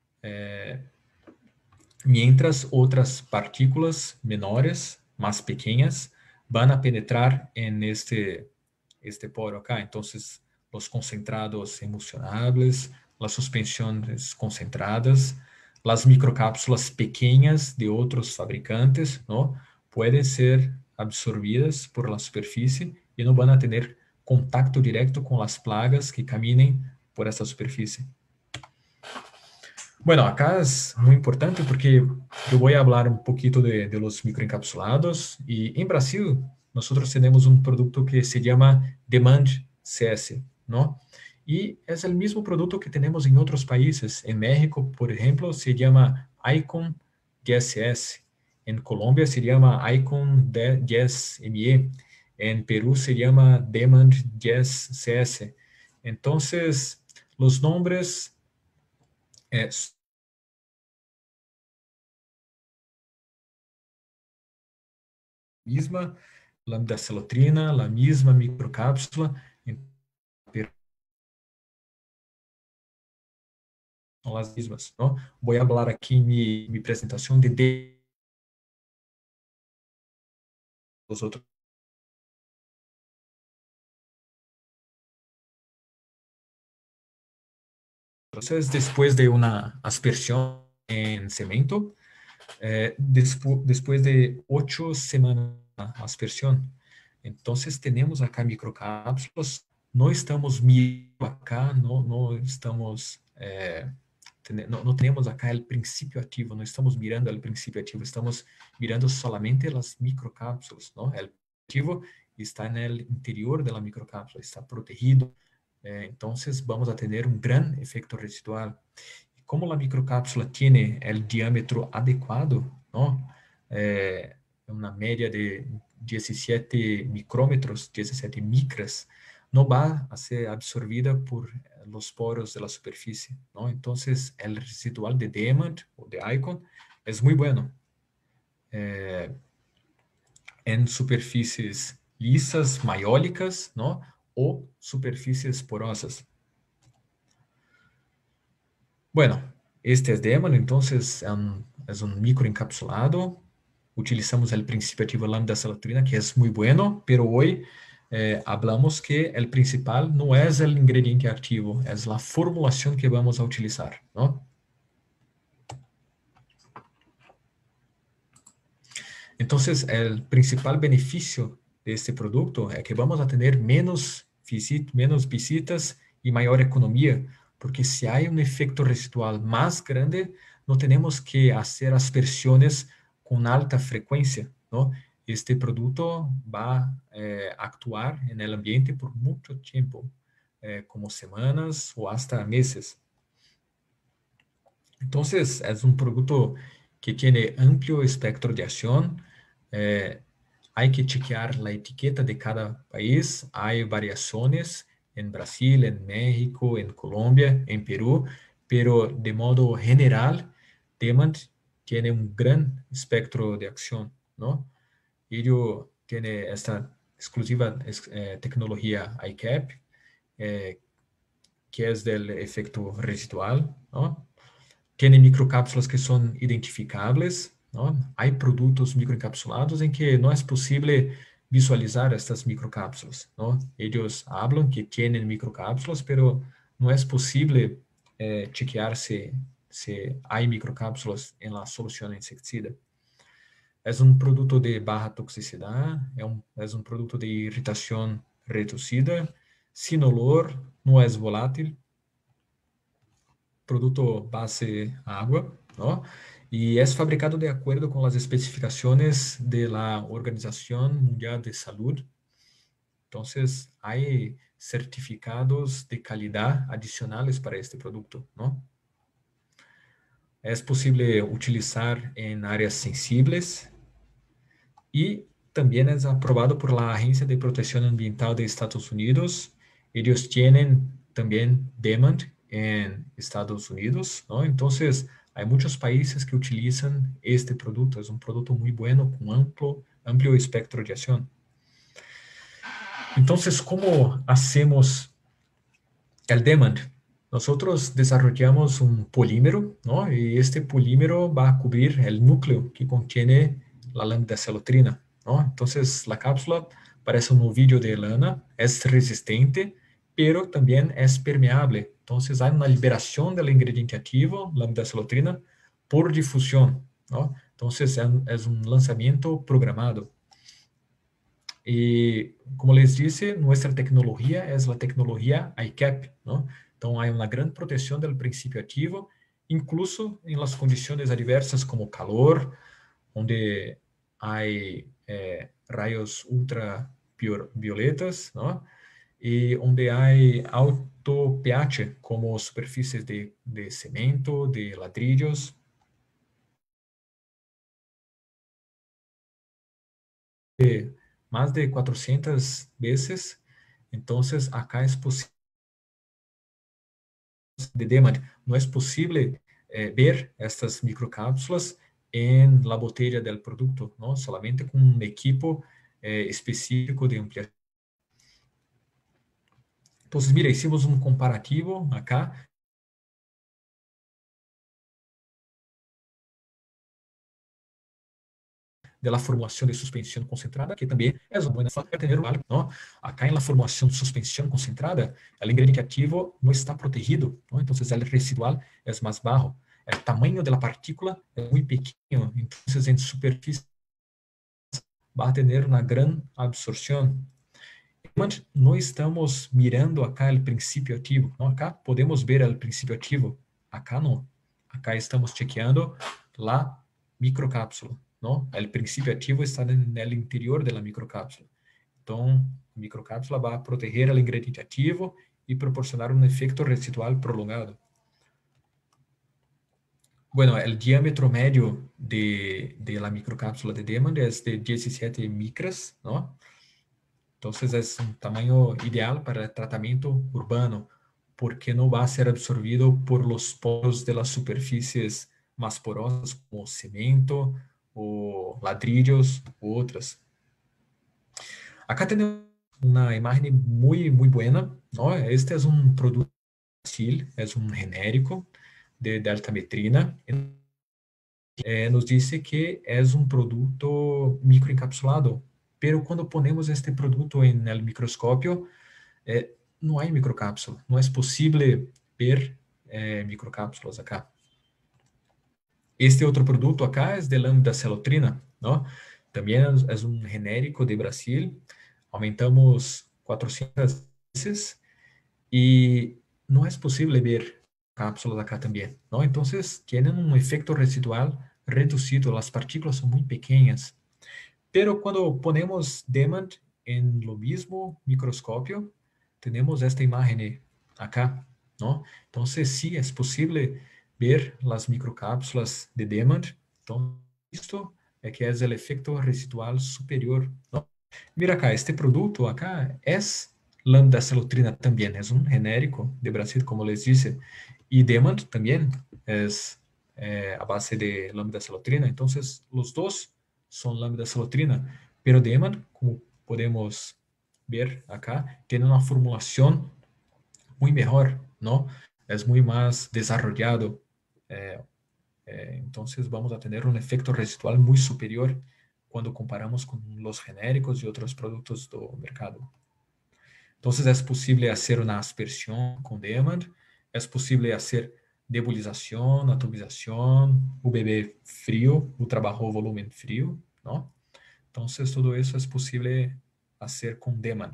Mientras otras partículas menores, más pequeñas, van a penetrar en este poro acá. Entonces, los concentrados emulsionables, las suspensiones concentradas, las microcápsulas pequeñas de otros fabricantes, ¿no? Pueden ser absorbidas por la superficie y no van a tener contacto directo con las plagas que caminen por esta superficie. Bueno, acá es muy importante porque yo voy a hablar un poquito de los microencapsulados y en Brasil nosotros tenemos un producto que se llama Demand CS, ¿no? Y es el mismo producto que tenemos en otros países. En México, por ejemplo, se llama Icon 10S. En Colombia se llama Icon 10ME. En Perú se llama Demand 10CS. Entonces, los nombres misma lambda-celotrina, la misma microcápsula, son las mismas, ¿no? Voy a hablar aquí en mi presentación de los otros. Entonces, después de una aspersión en cemento, después de 8 semanas de aspersión, entonces tenemos acá microcápsulas, no estamos mirando acá, no estamos, no tenemos acá el principio activo, no estamos mirando el principio activo, estamos mirando solamente las microcápsulas, ¿no? El activo está en el interior de la microcápsula, está protegido, entonces vamos a tener un gran efecto residual. Como la microcápsula tiene el diámetro adecuado, ¿no? Una media de 17 micrómetros, 17 micras, no va a ser absorbida por los poros de la superficie, ¿no? Entonces, el residual de Demand o de Icon es muy bueno. En superficies lisas, maiólicas, ¿no? o superfícies porosas. Bueno, este es Demand, entonces es un microencapsulado. Utilizamos el principio activo lambda-cilatrina, que es muy bueno, pero hoy hablamos que el principal no es el ingrediente activo, es la formulación que vamos a utilizar, ¿no? Entonces, el principal beneficio de este producto es que vamos a tener menos visitas y mayor economía, porque si hay un efecto residual más grande, no tenemos que hacer aspersiones con alta frecuencia, ¿no? Este producto va a actuar en el ambiente por mucho tiempo, como semanas o hasta meses. Entonces, es un producto que tiene amplio espectro de acción. Hay que chequear la etiqueta de cada país. Hay variaciones en Brasil, en México, en Colombia, en Perú, pero de modo general, Demant tiene un gran espectro de acción, ¿no? Ello tiene esta exclusiva tecnología ICAP, que es del efecto residual, ¿no? Tiene microcápsulas que son identificables, ¿no? Hay productos microencapsulados en que no es posible visualizar estas microcápsulas, ¿no? Ellos hablan que tienen microcápsulas, pero no es posible chequear si hay microcápsulas en la solución insecticida. Es un producto de baja toxicidad, es un producto de irritación reducida, sin olor, no es volátil, producto base agua, ¿no? Y es fabricado de acuerdo con las especificaciones de la Organización Mundial de Salud. Entonces, hay certificados de calidad adicionales para este producto, ¿no? Es posible utilizar en áreas sensibles y también es aprobado por la Agencia de Protección Ambiental de Estados Unidos. Ellos tienen también Demant en Estados Unidos, ¿no? Entonces, hay muchos países que utilizan este producto. Es un producto muy bueno con amplio espectro de acción. Entonces, ¿cómo hacemos el Demant? Nosotros desarrollamos un polímero, ¿no? Y este polímero va a cubrir el núcleo que contiene la lambda-cilatrina, ¿no? Entonces, la cápsula parece un ovillo de lana, es resistente, pero también es permeable. Entonces, hay una liberación del ingrediente activo, lambda-cilatrina, por difusión, ¿no? Entonces, es un lanzamiento programado. Y como les dije, nuestra tecnología es la tecnología ICAP, ¿no? Entonces hay una gran protección del principio activo, incluso en las condiciones adversas como calor, donde hay rayos ultravioletas, ¿no? Y donde hay alto pH, como superficies de cemento, de ladrillos. Más de 400 veces. Entonces, acá es posible de Demant, no es posible ver estas microcápsulas en la botella del producto, ¿no? Solamente con un equipo específico de ampliación. Entonces, mira, hicimos un comparativo acá de la formulación de suspensión concentrada, que también es una buena forma de tener algo, ¿no? Acá en la formulación de suspensión concentrada, el ingrediente activo no está protegido, ¿no? Entonces el residual es más bajo. El tamaño de la partícula es muy pequeño, entonces en superficie va a tener una gran absorción. No estamos mirando acá el principio activo, ¿no? Acá podemos ver el principio activo, acá no. Acá estamos chequeando la microcápsula, ¿no? El principio activo está en el interior de la microcápsula. Entonces, la microcápsula va a proteger el ingrediente activo y proporcionar un efecto residual prolongado. Bueno, el diámetro medio de la microcápsula de Demant es de 17 micras, ¿no? Entonces es un tamaño ideal para el tratamiento urbano, porque no va a ser absorbido por los poros de las superficies más porosas como cemento o ladrillos u otras. Acá tenemos una imagen muy, muy buena, ¿no? Este es un producto es un genérico de deltametrina. Nos dice que es un producto microencapsulado, pero cuando ponemos este producto en el microscopio, no hay microcápsula, no es posible ver microcápsulas acá. Este otro producto acá es de lambda-celotrina, ¿no? También es un genérico de Brasil. Aumentamos 400 veces y no es posible ver cápsulas acá también, ¿no? Entonces, tienen un efecto residual reducido, las partículas son muy pequeñas. Pero cuando ponemos Demand en lo mismo microscopio, tenemos esta imagen acá, ¿no? Entonces, sí, es posible ver las microcápsulas de Demand. Entonces, esto es que es el efecto residual superior, ¿no? Mira acá, este producto acá es lambda-celotrina también, es un genérico de Brasil, como les dice, y Demand también es a base de lambda-celotrina. Entonces, los dos son lambda-celotrina, pero Demand, como podemos ver acá, tiene una formulación muy mejor, ¿no? Es muy más desarrollado. Eh, entonces vamos a tener un efecto residual muy superior cuando comparamos con los genéricos y otros productos do mercado. Entonces es posible hacer una aspersión con Demand, es posible hacer nebulización, atomización, UVB frío, ultrabajo volumen frío, ¿no? Entonces todo eso es posible hacer con Demand.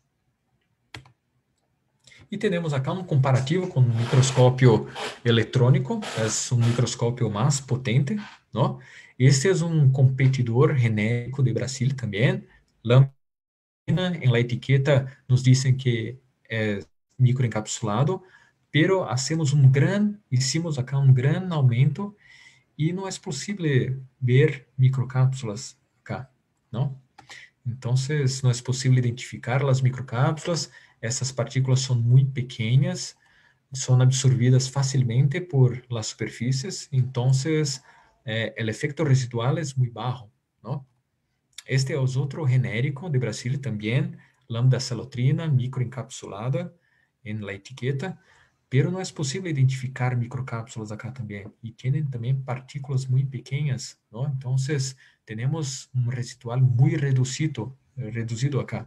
E temos acá um comparativo com um microscópio eletrônico, é um microscópio mais potente, não? Este é um competidor genérico de Brasil também. Lâmina, em la etiqueta nos dizem que é microencapsulado, pero hicimos acá um grande aumento e não é possível ver microcápsulas acá, não? Entonces, no es posible identificar las microcápsulas. Esas partículas son muy pequeñas, son absorbidas fácilmente por las superficies. Entonces, el efecto residual es muy bajo, ¿no? Este es otro genérico de Brasil también, lambda-celotrina microencapsulada en la etiqueta, pero no es posible identificar microcápsulas acá también. Y tienen también partículas muy pequeñas, ¿no? Entonces, tenemos un residual muy reducido acá.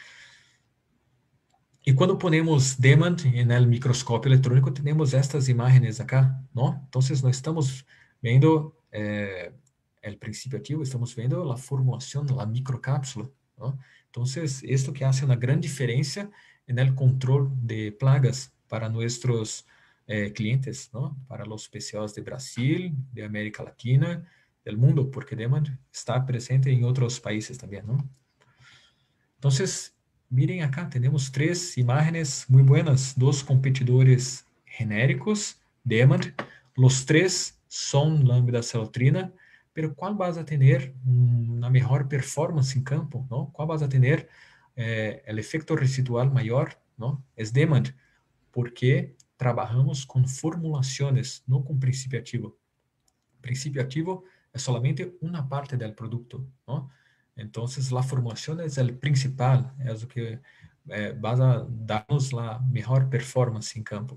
Y cuando ponemos Demand en el microscopio electrónico, tenemos estas imágenes acá, ¿no? Entonces, no estamos viendo el principio activo, estamos viendo la formulación de la microcápsula, ¿no? Entonces, esto que hace una gran diferencia en el control de plagas para nuestros clientes, ¿no? Para los PCOs de Brasil, de América Latina, del mundo, porque Demand está presente en otros países también, ¿no? Entonces, miren acá, tenemos tres imágenes muy buenas, dos competidores genéricos, Demand, los tres son lambda-celotrina, pero ¿cuál vas a tener una mejor performance en campo, ¿no? ¿Cuál vas a tener el efecto residual mayor, ¿no? Es Demand, porque trabajamos con formulaciones, no con principio activo. Principio activo es solamente una parte del producto, ¿no? Entonces, la formulación es el principal, es lo que va a darnos la mejor performance en campo.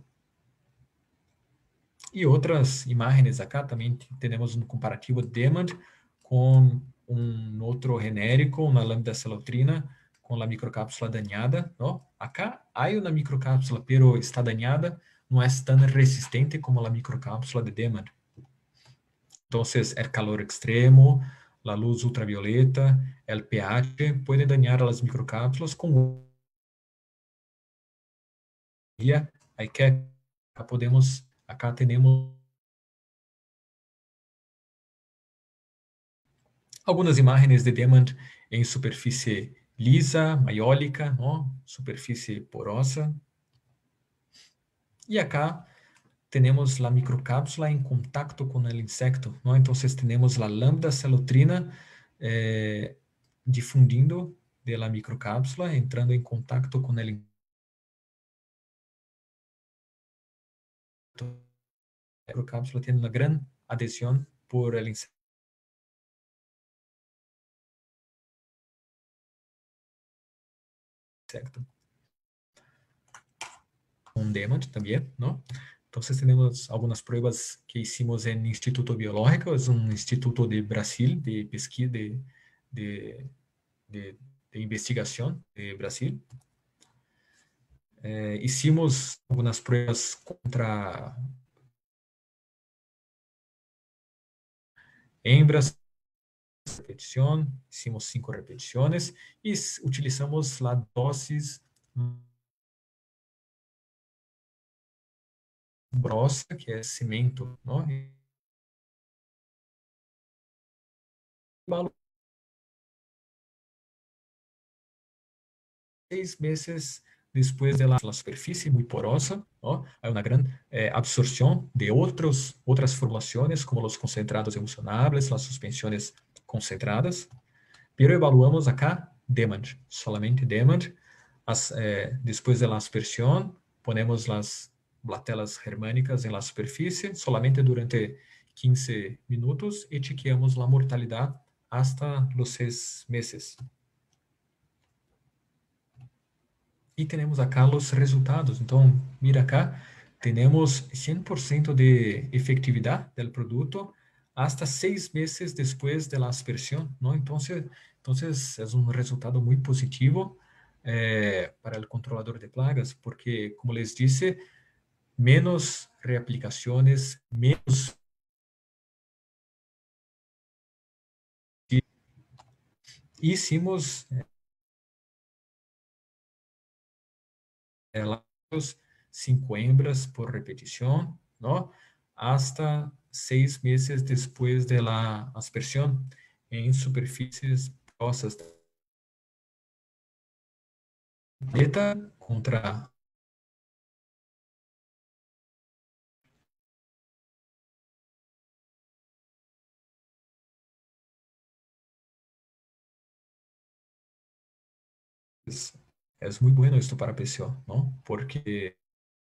Y otras imágenes acá también tenemos un comparativo Demand con un otro genérico, una lambda-celotrina con la microcápsula dañada, ¿no? Acá hay una microcápsula, pero está dañada, no es tan resistente como la microcápsula de Demand. Entonces, el calor extremo, la luz ultravioleta, el pH pueden dañar a las microcápsulas con hay que acá tenemos algunas imágenes de Demand en superficie lisa, mayólica, ¿no? Superficie porosa. Y acá tenemos la microcápsula en contacto con el insecto, ¿no? Entonces tenemos la lambda-celotrina difundindo de la microcápsula, entrando en contacto con el insecto. La microcápsula tiene una gran adhesión por el insecto. insecto. Un demand también, ¿no? Entonces tenemos algunas pruebas que hicimos en Instituto Biológico, es un instituto de Brasil, de pesquisa, de investigación de Brasil. Hicimos algunas pruebas contra hembras, repetición, hicimos 5 repeticiones y utilizamos la dosis grossa, que es cemento, ¿no? 6 meses después de la superficie muy porosa, ¿no? Hay una gran absorción de otras formulaciones como los concentrados emulsionables, las suspensiones concentradas, pero evaluamos acá demand, solamente demand. Después de la aspersión, ponemos las blatelas germánicas en la superficie solamente durante 15 minutos y chequeamos la mortalidad hasta los 6 meses. Y tenemos acá los resultados. Entonces, mira acá, tenemos 100% de efectividad del producto hasta 6 meses después de la aspersión, ¿no? Entonces es un resultado muy positivo para el controlador de plagas, porque, como les dice, menos reaplicaciones, menos... Hicimos 5 hembras por repetición, ¿no? Hasta 6 meses después de la aspersión en superficies porosas. Beta contra es muy bueno esto para PCO, ¿no? Porque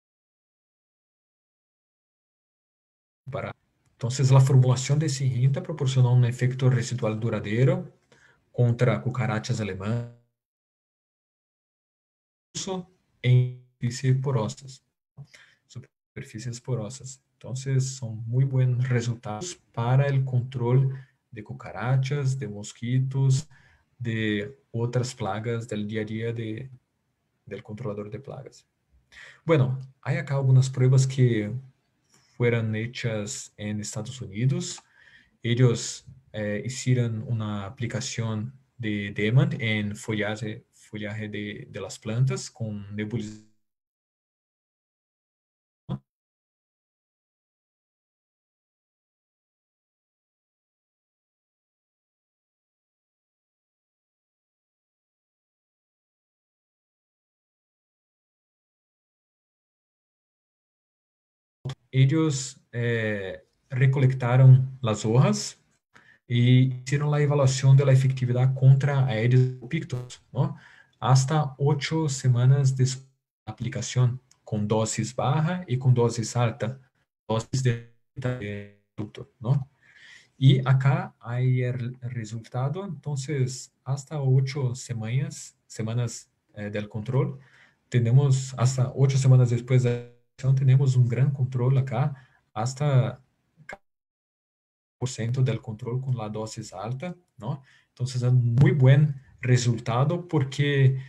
entonces la formulación de Syngenta proporciona un efecto residual duradero contra cucarachas alemãs en superficies porosas. Entonces son muy buenos resultados para el control de cucarachas, de mosquitos, de otras plagas del día a día del controlador de plagas. Bueno, hay acá algunas pruebas que fueron hechas en Estados Unidos. Ellos hicieron una aplicación de demand en follaje de las plantas con nebulización. Ellos recolectaron las hojas y hicieron la evaluación de la efectividad contra Aedes aegypti, ¿no? Hasta 8 semanas de aplicación, con dosis baja y con dosis alta, dosis de producto, ¿no? Y acá hay el resultado, entonces, hasta 8 semanas del control, tenemos hasta 8 semanas después de la aplicación, tenemos un gran control acá, hasta % del control con la dosis alta, ¿no? Entonces, es un muy buen resultado porque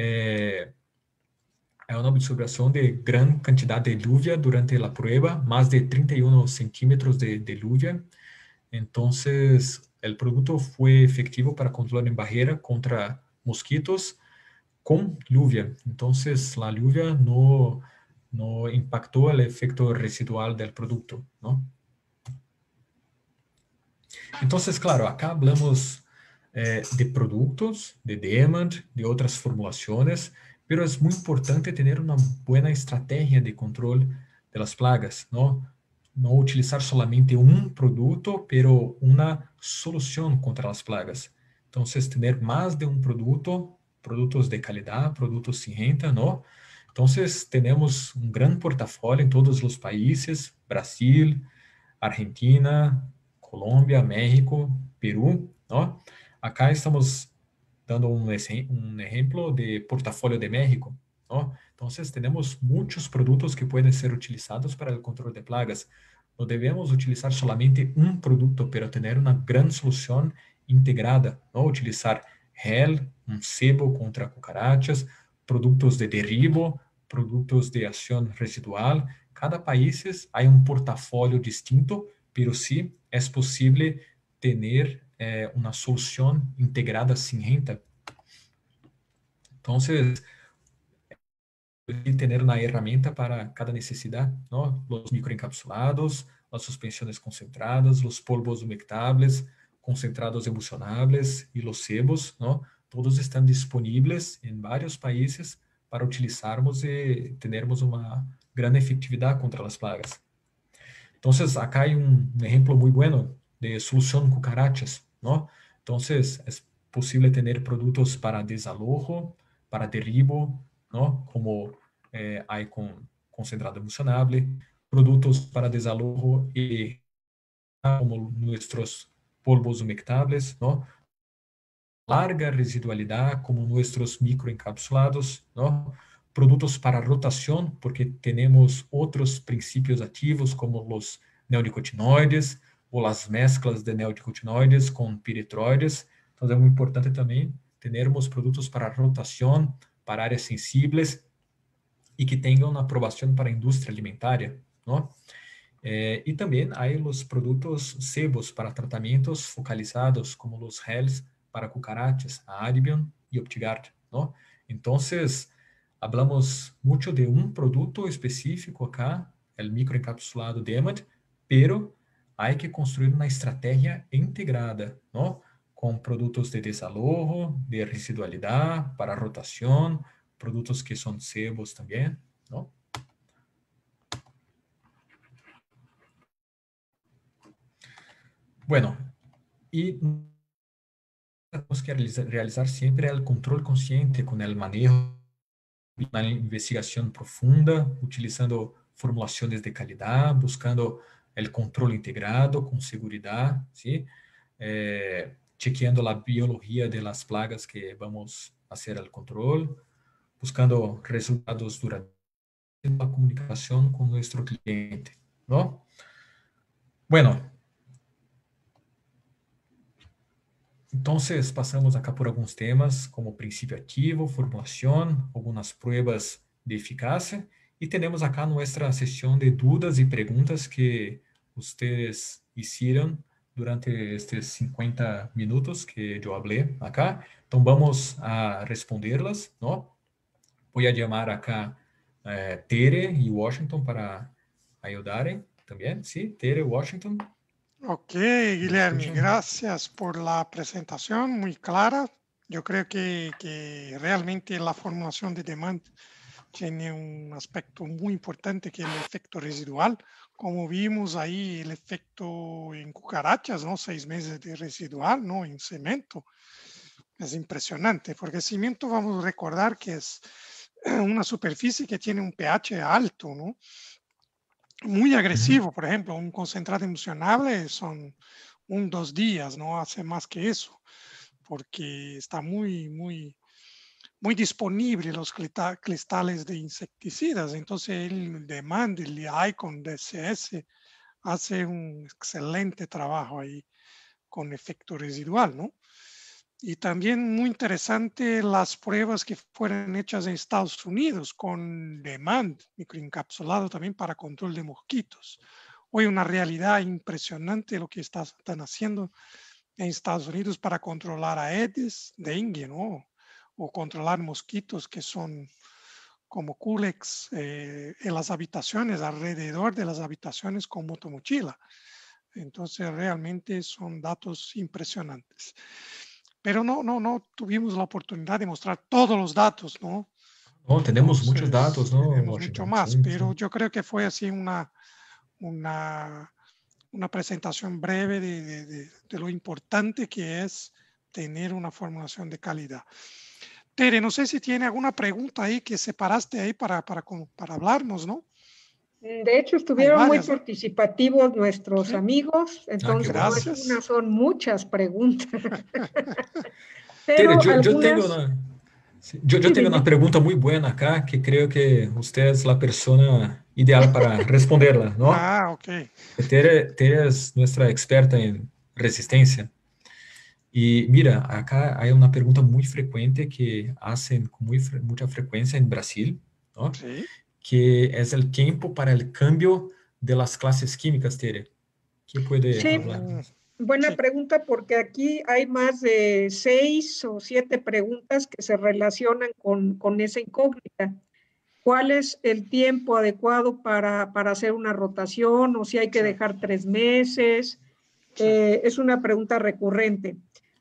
hay una observación de gran cantidad de lluvia durante la prueba, más de 31 centímetros de lluvia. Entonces, el producto fue efectivo para controlar en barrera contra mosquitos con lluvia. Entonces, la lluvia no impactó el efecto residual del producto, ¿no? Entonces, claro, acá hablamos de productos, de demand, de otras formulaciones, pero es muy importante tener una buena estrategia de control de las plagas, ¿no? No utilizar solamente un producto, pero una solución contra las plagas. Entonces, tener más de un producto, productos de calidad, productos Syngenta, ¿no? Entonces, tenemos un gran portafolio en todos los países, Brasil, Argentina, Colômbia, México, Peru, ¿no? Acá estamos dando un ejemplo de portafolio de México, ¿no? Entonces, tenemos muchos productos que pueden ser utilizados para el control de plagas. No debemos utilizar solamente un producto, pero tener una gran solución integrada, ¿no? Utilizar gel, un sebo contra cucarachas, productos de derribo, productos de acción residual. Cada país hay un portafolio distinto, pero sí es posible tener una solución integrada singenta. Entonces, tener una herramienta para cada necesidad, ¿no? Los microencapsulados, las suspensiones concentradas, los polvos humectables, concentrados emulsionables y los sebos, ¿no? Todos están disponibles en varios países para utilizarmos y tenermos una gran efectividad contra las plagas. Entonces, acá hay un ejemplo muy bueno de solución cucarachas, ¿no? Entonces, es posible tener productos para desalojo, para derribo, ¿no? Como hay con concentrado emulsionable, productos para desalojo y como nuestros polvos humectables, ¿no? Larga residualidad como nuestros microencapsulados, ¿no? Productos para rotación, porque tenemos otros principios activos como los neonicotinoides o las mezclas de neonicotinoides con piretroides. Entonces, es muy importante también tenermos productos para rotación, para áreas sensibles y que tengan una aprobación para a indústria alimentaria, ¿no? Y también hay los productos sebos para tratamientos focalizados, como los gels para cucarachas, Aribion y Optigard, ¿no? Entonces, hablamos mucho de un producto específico acá, el microencapsulado DEMAT, pero hay que construir una estrategia integrada, ¿no? Con productos de desalojo, de residualidad, para rotación, productos que son sebos también, ¿no? Bueno, y tenemos que realizar siempre el control consciente con el manejo, una investigación profunda, utilizando formulaciones de calidad, buscando el control integrado con seguridad, ¿sí? Chequeando la biología de las plagas que vamos a hacer el control, buscando resultados duraderos en la comunicación con nuestro cliente, ¿no? Bueno, entonces, pasamos acá por algunos temas como principio activo, formulación, algunas pruebas de eficacia y tenemos acá nuestra sesión de dudas y preguntas que ustedes hicieron durante estos 50 minutos que yo hablé acá. Entonces, vamos a responderlas, ¿no? Voy a llamar acá Tere y Washington para ayudarem también, ¿sí? Tere, Washington. Ok, Guilherme, gracias por la presentación, muy clara. Yo creo que realmente la formulación de demand tiene un aspecto muy importante que es el efecto residual. Como vimos ahí, el efecto en cucarachas, ¿no? 6 meses de residual, ¿no? En cemento. Es impresionante, porque cemento vamos a recordar que es una superficie que tiene un pH alto, ¿no? Muy agresivo, por ejemplo, un concentrado emulsionable son 2 días, no hace más que eso, porque está muy disponible los cristales de insecticidas. Entonces, el demand, el ICON DCS, hace un excelente trabajo ahí con efecto residual, ¿no? Y también muy interesante las pruebas que fueron hechas en Estados Unidos con demand microencapsulado también para control de mosquitos. Hoy una realidad impresionante lo que están haciendo en Estados Unidos para controlar Aedes, dengue, ¿no? O controlar mosquitos que son como culex en las habitaciones, alrededor de las habitaciones con motomochila. Entonces realmente son datos impresionantes. Pero no tuvimos la oportunidad de mostrar todos los datos, ¿no? No, tenemos muchos datos, ¿no, tenemos Washington? mucho más, Sí, pero sí. yo creo que fue así una presentación breve de lo importante que es tener una formulación de calidad. Tere, no sé si tiene alguna pregunta ahí que separaste ahí para hablarnos, ¿no? De hecho, estuvieron muy participativos nuestros amigos, entonces no es una, son muchas preguntas. pero yo tengo algunas... una, sí, yo Sí, tengo una dime. pregunta muy buena acá que creo que usted es la persona ideal para responderla, ¿no? Ah, ok. Tere es nuestra experta en resistencia. Y mira, acá hay una pregunta muy frecuente que hacen con mucha frecuencia en Brasil, ¿no? Sí. Que es el tiempo para el cambio de las clases químicas, Tere. ¿Qué puede Sí, hablar? buena Sí. pregunta porque aquí hay más de 6 o 7 preguntas que se relacionan con esa incógnita. ¿Cuál es el tiempo adecuado para hacer una rotación o si hay que Sí. dejar 3 meses? Sí. Es una pregunta recurrente.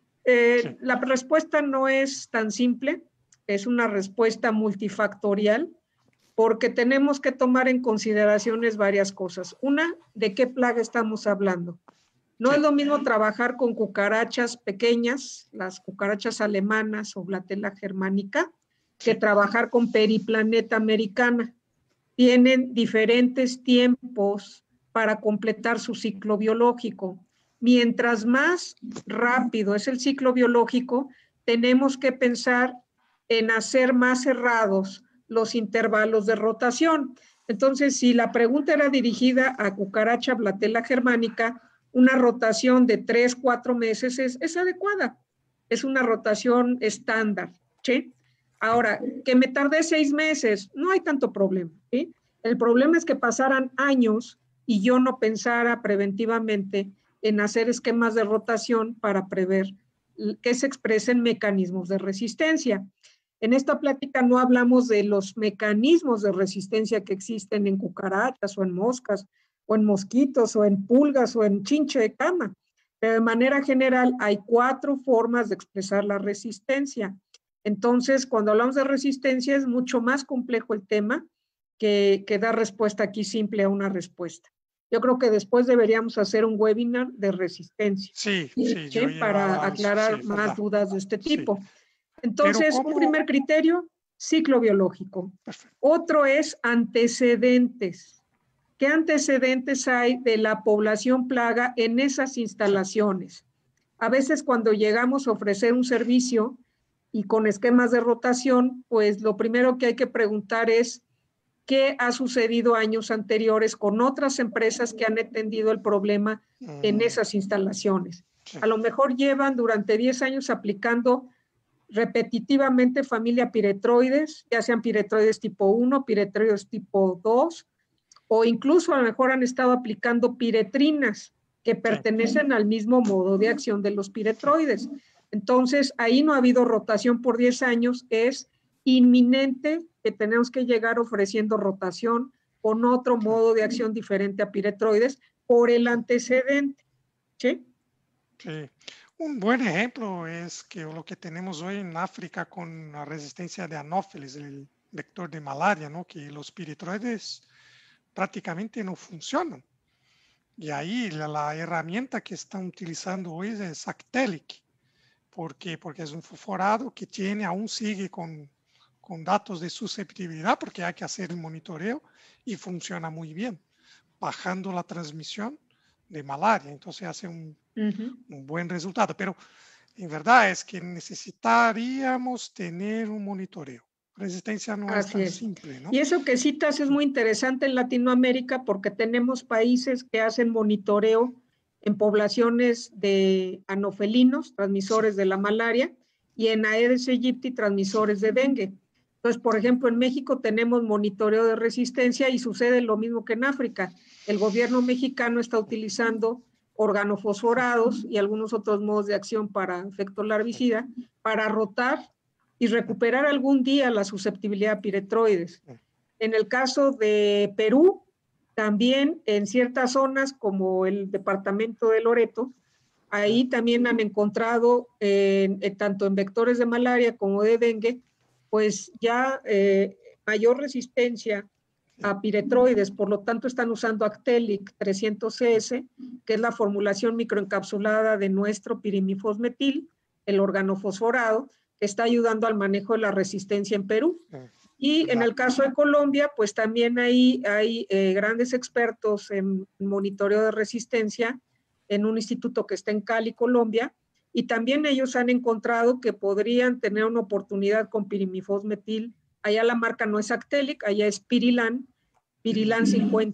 Sí. La respuesta no es tan simple, es una respuesta multifactorial porque tenemos que tomar en consideraciones varias cosas. Una, ¿de qué plaga estamos hablando? No es Sí. lo mismo trabajar con cucarachas pequeñas, las cucarachas alemanas o Blatella germánica, que Sí. trabajar con Periplaneta americana. Tienen diferentes tiempos para completar su ciclo biológico. Mientras más rápido es el ciclo biológico, tenemos que pensar en hacer más cerrados los intervalos de rotación. Entonces, si la pregunta era dirigida a cucaracha Blatella germánica, una rotación de 3, 4 meses es adecuada. Es una rotación estándar, ¿sí? Ahora, que me tardé 6 meses, no hay tanto problema, ¿sí? El problema es que pasaran años y yo no pensara preventivamente en hacer esquemas de rotación para prever que se expresen mecanismos de resistencia. En esta plática no hablamos de los mecanismos de resistencia que existen en cucarachas o en moscas o en mosquitos o en pulgas o en chinche de cama, pero de manera general hay 4 formas de expresar la resistencia. Entonces, cuando hablamos de resistencia es mucho más complejo el tema que dar respuesta aquí simple a una respuesta. Yo creo que después deberíamos hacer un webinar de resistencia, Sí, sí, yo ¿sí? iba a Para hablar de eso. Sí, aclarar es más verdad. dudas de este Sí. tipo. Pero Entonces, un ¿cómo? primer criterio, ciclo biológico. Perfecto. Otro es antecedentes. ¿Qué antecedentes hay de la población plaga en esas Sí. instalaciones? A veces cuando llegamos a ofrecer un servicio y con esquemas de rotación, pues lo primero que hay que preguntar es qué ha sucedido años anteriores con otras empresas que han atendido el problema en esas instalaciones. Sí. A lo mejor llevan durante 10 años aplicando repetitivamente familia piretroides, ya sean piretroides tipo 1, piretroides tipo 2, o incluso a lo mejor han estado aplicando piretrinas que Sí. pertenecen al mismo modo de acción de los Sí. piretroides. Entonces, ahí no ha habido rotación por 10 años, es inminente que tenemos que llegar ofreciendo rotación con otro Sí. modo de acción diferente a piretroides por el antecedente, ¿sí? Sí. Un buen ejemplo es que lo que tenemos hoy en África con la resistencia de Anófeles, el vector de malaria, ¿no? Que los piritroides prácticamente no funcionan. Y ahí la herramienta que están utilizando hoy es Actelic. ¿Por qué? Porque es un fosforado que aún sigue con datos de susceptibilidad, porque hay que hacer el monitoreo y funciona muy bien, bajando la transmisión de malaria. Entonces hace un buen resultado. Pero en verdad es que necesitaríamos tener un monitoreo. Resistencia no es Así tan es. simple, ¿no? Y eso que citas es muy interesante en Latinoamérica porque tenemos países que hacen monitoreo en poblaciones de anofelinos, Sí, transmisores de la malaria, y en Aedes aegypti, transmisores de dengue. Entonces, por ejemplo, en México tenemos monitoreo de resistencia y sucede lo mismo que en África. El gobierno mexicano está utilizando organofosforados y algunos otros modos de acción para efecto larvicida para rotar y recuperar algún día la susceptibilidad a piretroides. En el caso de Perú, también en ciertas zonas como el departamento de Loreto, ahí también han encontrado, tanto en vectores de malaria como de dengue, pues ya mayor resistencia a piretroides, por lo tanto están usando Actelic 300CS, que es la formulación microencapsulada de nuestro pirimifosmetil, el organofosforado, que está ayudando al manejo de la resistencia en Perú. Y en ¿verdad? el caso de Colombia, pues también hay grandes expertos en monitoreo de resistencia en un instituto que está en Cali, Colombia, y también ellos han encontrado que podrían tener una oportunidad con pirimifosmetil. Allá la marca no es Actelic, allá es Pirilan. Pirilan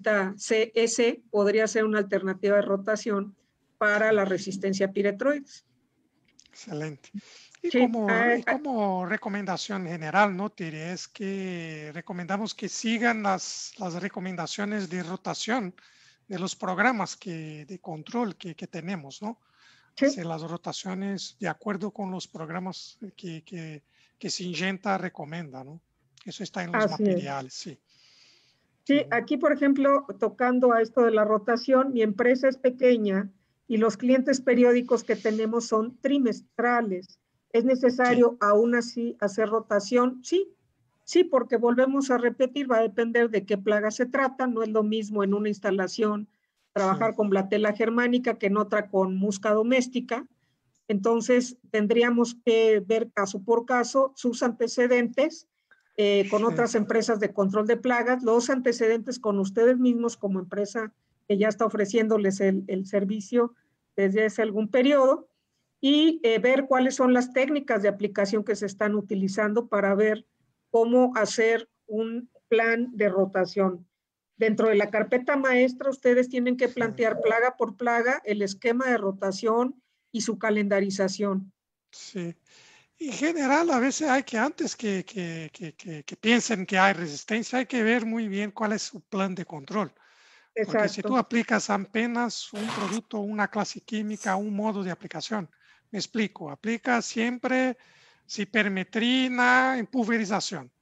50CS podría ser una alternativa de rotación para la resistencia a piretroides. Excelente. Y Sí, como recomendación general, ¿no, Tiri? Es que recomendamos que sigan las recomendaciones de rotación de los programas de control que tenemos, ¿no? sí. Hacer las rotaciones de acuerdo con los programas que Syngenta recomienda, ¿no? Eso está en los Así materiales, sí. Sí, aquí, por ejemplo, tocando a esto de la rotación, mi empresa es pequeña y los clientes periódicos que tenemos son trimestrales. ¿Es necesario aún así hacer rotación? Sí, sí, porque volvemos a repetir, va a depender de qué plaga se trata. No es lo mismo en una instalación trabajar con blatela germánica que en otra con musca doméstica. Entonces, tendríamos que ver caso por caso sus antecedentes con otras empresas de control de plagas, los antecedentes con ustedes mismos como empresa que ya está ofreciéndoles el servicio desde hace algún periodo y ver cuáles son las técnicas de aplicación que se están utilizando para ver cómo hacer un plan de rotación. Dentro de la carpeta maestra, ustedes tienen que plantear plaga por plaga el esquema de rotación y su calendarización. Sí. En general, a veces hay que, antes que piensen que hay resistencia, hay que ver muy bien cuál es su plan de control. Exacto. Porque si tú aplicas apenas un producto, una clase química, un modo de aplicación, me explico, aplica siempre cipermetrina en pulverización,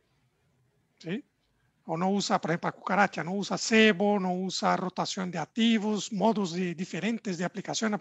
¿sí? O no usa, por ejemplo, cucaracha, no usa sebo, no usa rotación de activos, modos diferentes de aplicación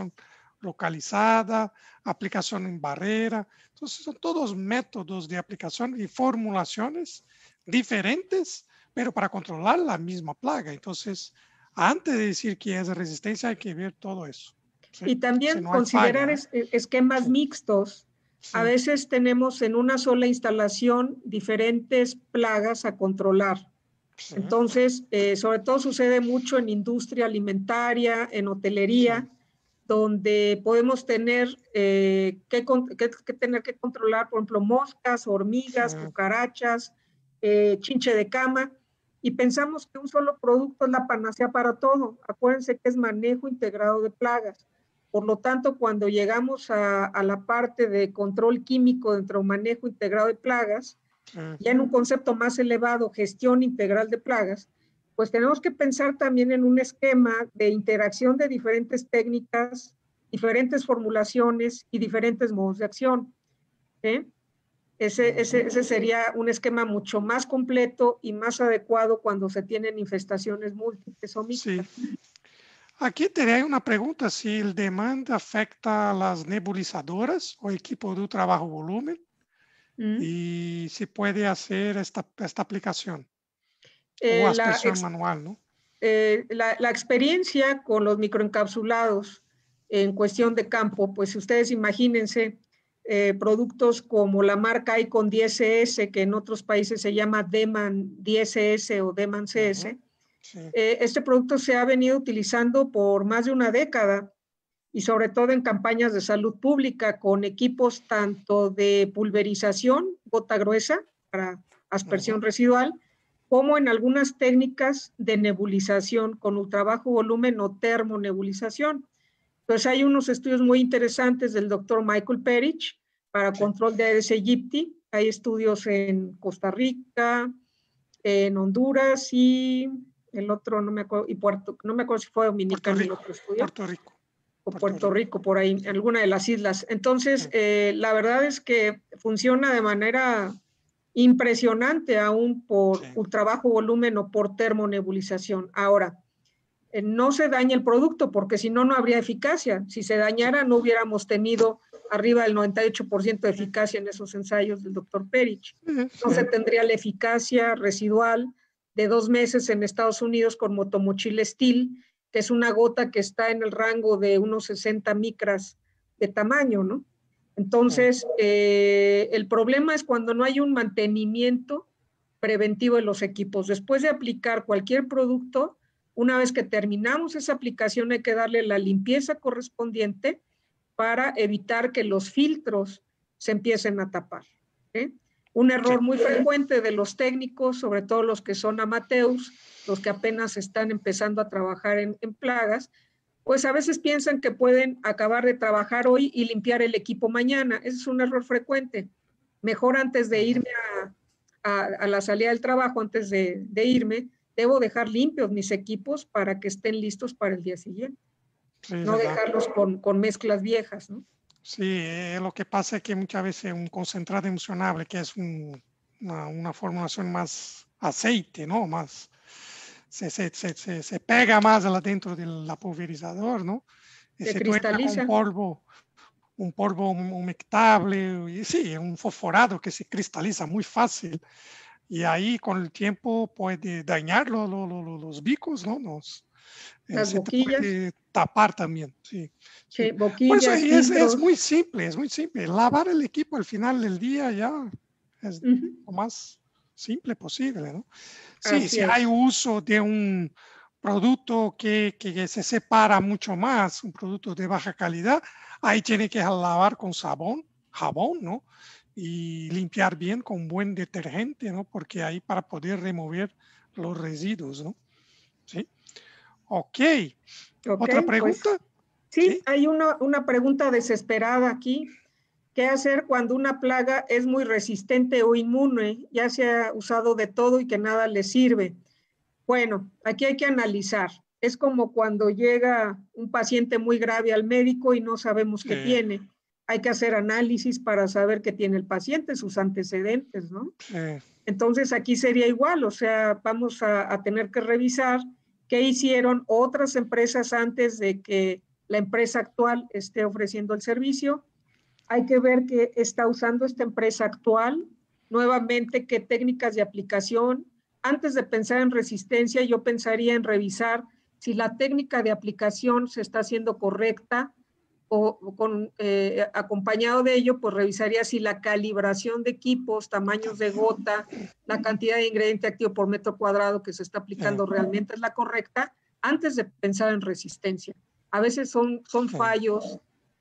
localizada, aplicación en barrera. Entonces son todos métodos de aplicación y formulaciones diferentes, pero para controlar la misma plaga. Entonces, antes de decir que es resistencia, hay que ver todo eso. ¿Sí? Y también si no considerar falla, esquemas mixtos. Sí. A veces tenemos en una sola instalación diferentes plagas a controlar. Sí. Entonces, sobre todo sucede mucho en industria alimentaria, en hotelería, donde podemos tener tener que controlar, por ejemplo, moscas, hormigas, cucarachas, chinche de cama, y pensamos que un solo producto es la panacea para todo. Acuérdense que es manejo integrado de plagas. Por lo tanto, cuando llegamos a la parte de control químico dentro de manejo integrado de plagas, ya en un concepto más elevado, gestión integral de plagas, pues tenemos que pensar también en un esquema de interacción de diferentes técnicas, diferentes formulaciones y diferentes modos de acción. Ese sería un esquema mucho más completo y más adecuado cuando se tienen infestaciones múltiples o mixtas. Sí. Aquí teria una pregunta, si el demand afecta a las nebulizadoras o equipo de trabajo volumen y si puede hacer esta aplicación o aspersión manual, ¿no? La experiencia con los microencapsulados en cuestión de campo, pues ustedes imagínense productos como la marca Icon 10S, que en otros países se llama Deman 10S o Deman CS. Este producto se ha venido utilizando por más de una década y sobre todo en campañas de salud pública con equipos tanto de pulverización, gota gruesa para aspersión residual, como en algunas técnicas de nebulización con ultrabajo volumen o termonebulización. Entonces hay unos estudios muy interesantes del doctor Michael Perich para control de Aedes aegypti. Hay estudios en Costa Rica, en Honduras y el otro, no me acuerdo, no me acuerdo si fue Dominicano el otro estudio. Puerto Rico. O Puerto Rico, por ahí, en alguna de las islas. Entonces, la verdad es que funciona de manera impresionante aún por ultrabajo volumen o por termonebulización. Ahora, no se daña el producto porque si no, no habría eficacia. Si se dañara, no hubiéramos tenido arriba del 98% de eficacia en esos ensayos del doctor Perich. No se tendría la eficacia residual de 2 meses en Estados Unidos con motomochila Steel, que es una gota que está en el rango de unos 60 micras de tamaño, ¿no? Entonces, el problema es cuando no hay un mantenimiento preventivo de los equipos. Después de aplicar cualquier producto, una vez que terminamos esa aplicación hay que darle la limpieza correspondiente para evitar que los filtros se empiecen a tapar. Un error muy frecuente de los técnicos, sobre todo los que son amateurs, los que apenas están empezando a trabajar en plagas, pues a veces piensan que pueden acabar de trabajar hoy y limpiar el equipo mañana. Ese es un error frecuente. Mejor antes de irme a la salida del trabajo, antes de irme, debo dejar limpios mis equipos para que estén listos para el día siguiente. Sí, no dejarlos con mezclas viejas, ¿no? Sí, lo que pasa es que muchas veces un concentrado emocionable, que es una formulación más aceite, ¿no? Más, se pega más dentro del pulverizador, ¿no? Se cristaliza. Con un polvo humectable, y sí, un fosforado que se cristaliza muy fácil. Y ahí con el tiempo puede dañar los bicos, ¿no? Las se boquillas. puede tapar también, sí. Sí, boquillas, por eso es muy simple, es muy simple. Lavar el equipo al final del día ya es lo más simple posible, ¿no? Sí, si hay uso de un producto que se separa mucho más, un producto de baja calidad, ahí tiene que lavar con jabón, ¿no? Y limpiar bien con buen detergente, ¿no? Porque ahí para poder remover los residuos, ¿no? Sí. Ok. ¿Otra pregunta? Pues, sí, hay una pregunta desesperada aquí. ¿Qué hacer cuando una plaga es muy resistente o inmune? Ya se ha usado de todo y que nada le sirve. Bueno, aquí hay que analizar. Es como cuando llega un paciente muy grave al médico y no sabemos qué tiene. Hay que hacer análisis para saber qué tiene el paciente, sus antecedentes, ¿no? Entonces aquí sería igual, o sea, vamos a tener que revisar qué hicieron otras empresas antes de que la empresa actual esté ofreciendo el servicio. Hay que ver qué está usando esta empresa actual, nuevamente qué técnicas de aplicación. Antes de pensar en resistencia, yo pensaría en revisar si la técnica de aplicación se está haciendo correcta o acompañado de ello, pues revisaría si la calibración de equipos, tamaños de gota, la cantidad de ingrediente activo por metro cuadrado que se está aplicando realmente es la correcta antes de pensar en resistencia. A veces son fallos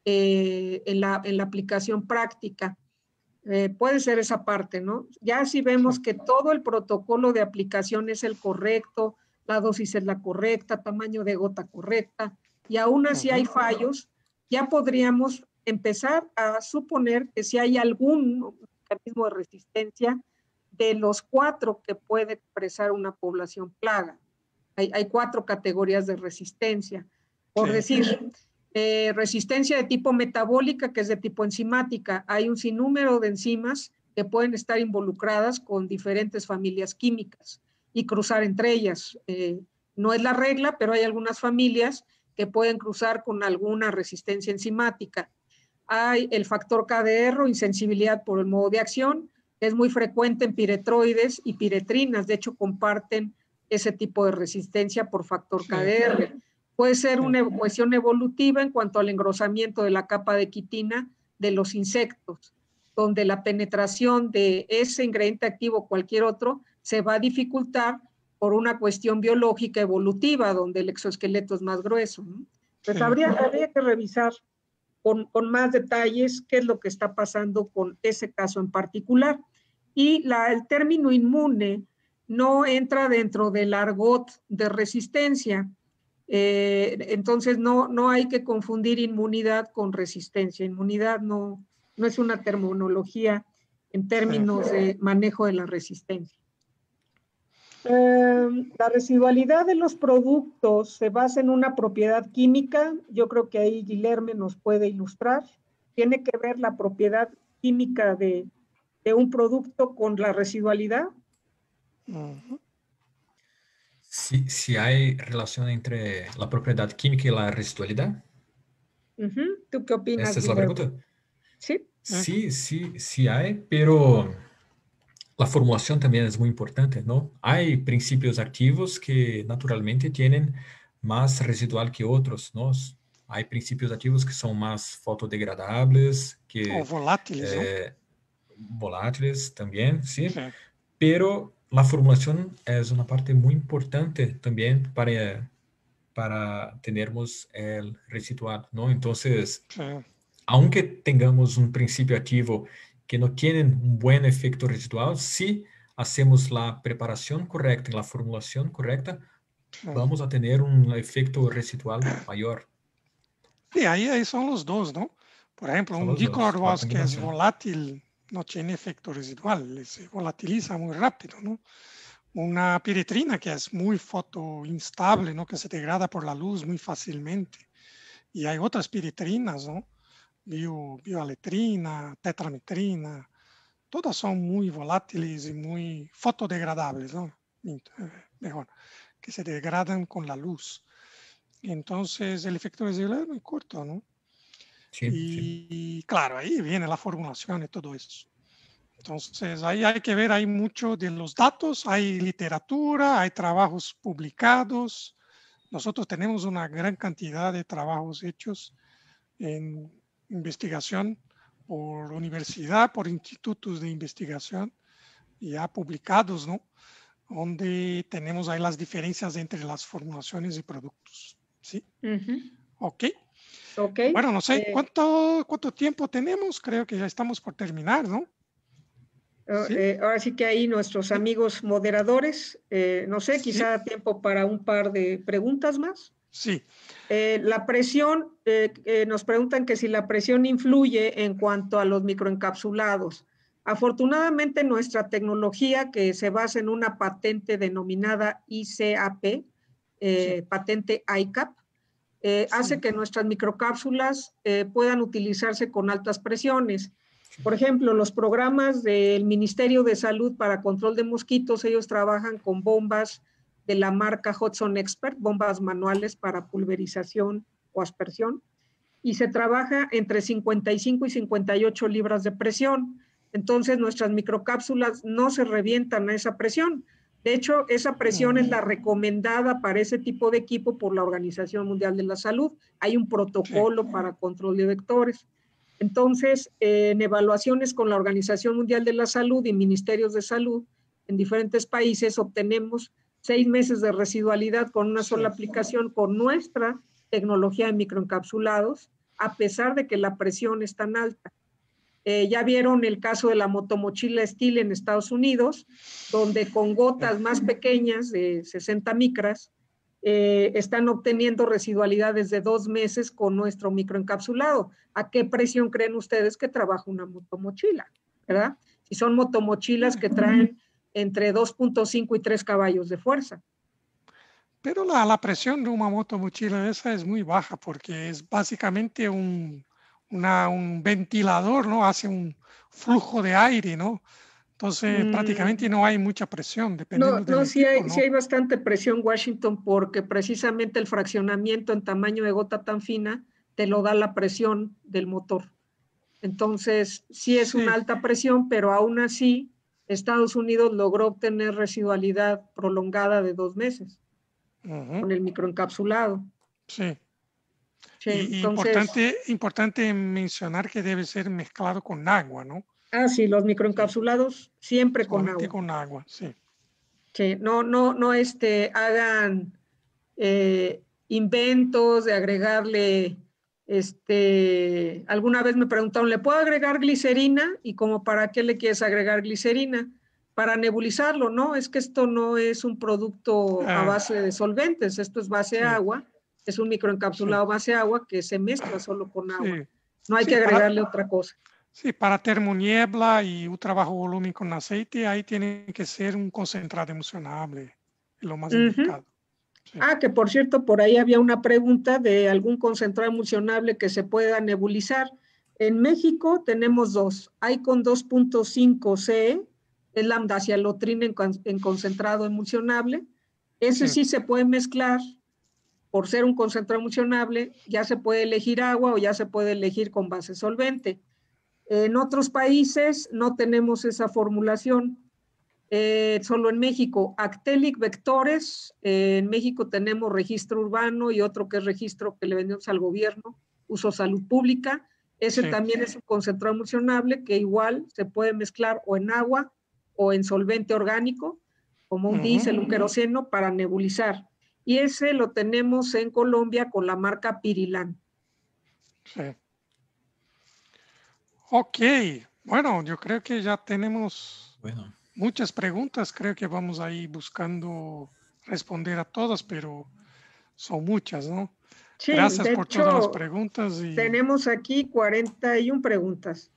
en la aplicación práctica. Puede ser esa parte, ¿no? Ya si vemos que todo el protocolo de aplicación es el correcto, la dosis es la correcta, tamaño de gota correcta, y aún así hay fallos, ya podríamos empezar a suponer que si hay algún mecanismo de resistencia de los 4 que puede expresar una población plaga. Hay 4 categorías de resistencia. Por decir, resistencia de tipo metabólica, que es de tipo enzimática. Hay un sinnúmero de enzimas que pueden estar involucradas con diferentes familias químicas y cruzar entre ellas. No es la regla, pero hay algunas familias que pueden cruzar con alguna resistencia enzimática. Hay el factor KDR o insensibilidad por el modo de acción, que es muy frecuente en piretroides y piretrinas. De hecho, comparten ese tipo de resistencia por factor KDR. Puede ser una cuestión evolutiva en cuanto al engrosamiento de la capa de quitina de los insectos, donde la penetración de ese ingrediente activo o cualquier otro se va a dificultar por una cuestión biológica evolutiva, donde el exoesqueleto es más grueso, ¿no? Entonces habría que revisar con más detalles qué es lo que está pasando con ese caso en particular. Y el término inmune no entra dentro del argot de resistencia. Entonces no hay que confundir inmunidad con resistencia. Inmunidad no es una terminología en términos de manejo de la resistencia. La residualidad de los productos se basa en una propiedad química. Yo creo que ahí Guilherme nos puede ilustrar. Tiene que ver la propiedad química de un producto con la residualidad. Si hay relación entre la propiedad química y la residualidad. ¿Tú qué opinas? ¿Esa es la pregunta? Sí. Sí hay, pero la formulación también es muy importante, ¿no? Hay principios activos que naturalmente tienen más residual que otros, ¿no? Hay principios activos que son más fotodegradables, que volátiles, ¿no? Volátiles también, sí. Pero la formulación es una parte muy importante también para tenermos el residual, ¿no? Entonces, aunque tengamos un principio activo que no tienen un buen efecto residual, si hacemos la preparación correcta, la formulación correcta, vamos a tener un efecto residual mayor. Sí, ahí son los dos, ¿no? Por ejemplo, Son un los dos, la diclorvos que es combinación. volátil no tiene efecto residual, se volatiliza muy rápido, ¿no? Una piretrina que es muy fotoinstable, ¿no? Que se degrada por la luz muy fácilmente. Y hay otras piretrinas, ¿no? Bioaletrina, tetrametrina, todas son muy volátiles y muy fotodegradables, ¿no? Mejor, que se degradan con la luz. Entonces el efecto residual es muy corto, ¿no? Sí, sí. Y claro, ahí viene la formulación y todo eso. Entonces ahí hay que ver, hay mucho de los datos, hay literatura, hay trabajos publicados. Nosotros tenemos una gran cantidad de trabajos hechos en investigación por universidad, por institutos de investigación ya publicados, ¿no? Donde tenemos ahí las diferencias entre las formulaciones y productos, ¿sí? Ok. Ok. Bueno, no sé, ¿cuánto tiempo tenemos? Creo que ya estamos por terminar, ¿no? ¿Sí? Ahora sí que ahí nuestros amigos moderadores, no sé, Sí. quizá tiempo para un par de preguntas más. Sí. La presión, nos preguntan que si la presión influye en cuanto a los microencapsulados. Afortunadamente nuestra tecnología, que se basa en una patente denominada ICAP, patente ICAP, hace que nuestras microcápsulas puedan utilizarse con altas presiones. Por ejemplo, los programas del Ministerio de Salud para control de mosquitos, ellos trabajan con bombas de la marca Hudson Expert, bombas manuales para pulverización o aspersión, y se trabaja entre 55 y 58 libras de presión. Entonces, nuestras microcápsulas no se revientan a esa presión. De hecho, esa presión es la recomendada para ese tipo de equipo por la Organización Mundial de la Salud. Hay un protocolo para control de vectores. Entonces, en evaluaciones con la Organización Mundial de la Salud y ministerios de salud en diferentes países, obtenemos 6 meses de residualidad con una sola aplicación con nuestra tecnología de microencapsulados, a pesar de que la presión es tan alta. Ya vieron el caso de la motomochila Steel en Estados Unidos, donde con gotas más pequeñas de 60 micras, están obteniendo residualidades de 2 meses con nuestro microencapsulado. ¿A qué presión creen ustedes que trabaja una motomochila? ¿Verdad? Si son motomochilas que traen entre 2.5 y 3 caballos de fuerza. Pero la presión de una motomochila esa es muy baja porque es básicamente un ventilador, ¿no? Hace un flujo de aire, ¿no? Entonces prácticamente no hay mucha presión, dependiendo del equipo, ¿no? Sí hay bastante presión, Washington, porque precisamente el fraccionamiento en tamaño de gota tan fina te lo da la presión del motor. Entonces, sí es una alta presión, pero aún así Estados Unidos logró obtener residualidad prolongada de 2 meses con el microencapsulado. Sí. Sí, Y entonces, importante mencionar que debe ser mezclado con agua, ¿no? sí, los microencapsulados siempre con Solamente agua. con agua, sí. Sí, no hagan inventos de agregarle, alguna vez me preguntaron, ¿le puedo agregar glicerina? Y como, ¿para qué le quieres agregar glicerina? Para nebulizarlo, ¿no? Es que esto no es un producto a base de solventes, esto es base agua, es un microencapsulado base agua que se mezcla solo con agua. No hay que agregarle otra cosa. Sí, para termoniebla y un trabajo volúmico en aceite, ahí tiene que ser un concentrado emulsionable, lo más indicado. Sí. Que por cierto, por ahí había una pregunta de algún concentrado emulsionable que se pueda nebulizar. En México tenemos 2. Icon 2.5 CE, es lambda-cialotrina en concentrado emulsionable. Ese sí se puede mezclar por ser un concentrado emulsionable, ya se puede elegir agua o ya se puede elegir con base solvente. En otros países no tenemos esa formulación. Solo en México, Actelic Vectores, en México tenemos registro urbano y otro que es registro que le vendemos al gobierno, uso salud pública, ese también es un concentrado emulsionable que igual se puede mezclar o en agua o en solvente orgánico, como un diésel, un queroseno, para nebulizar. Y ese lo tenemos en Colombia con la marca Pirilán. Sí. Ok, bueno, yo creo que ya tenemos Bueno, muchas preguntas. Creo que vamos a ir buscando responder a todas, pero son muchas, ¿no? Sí, Gracias de por todas las hecho, preguntas y tenemos aquí 41 preguntas.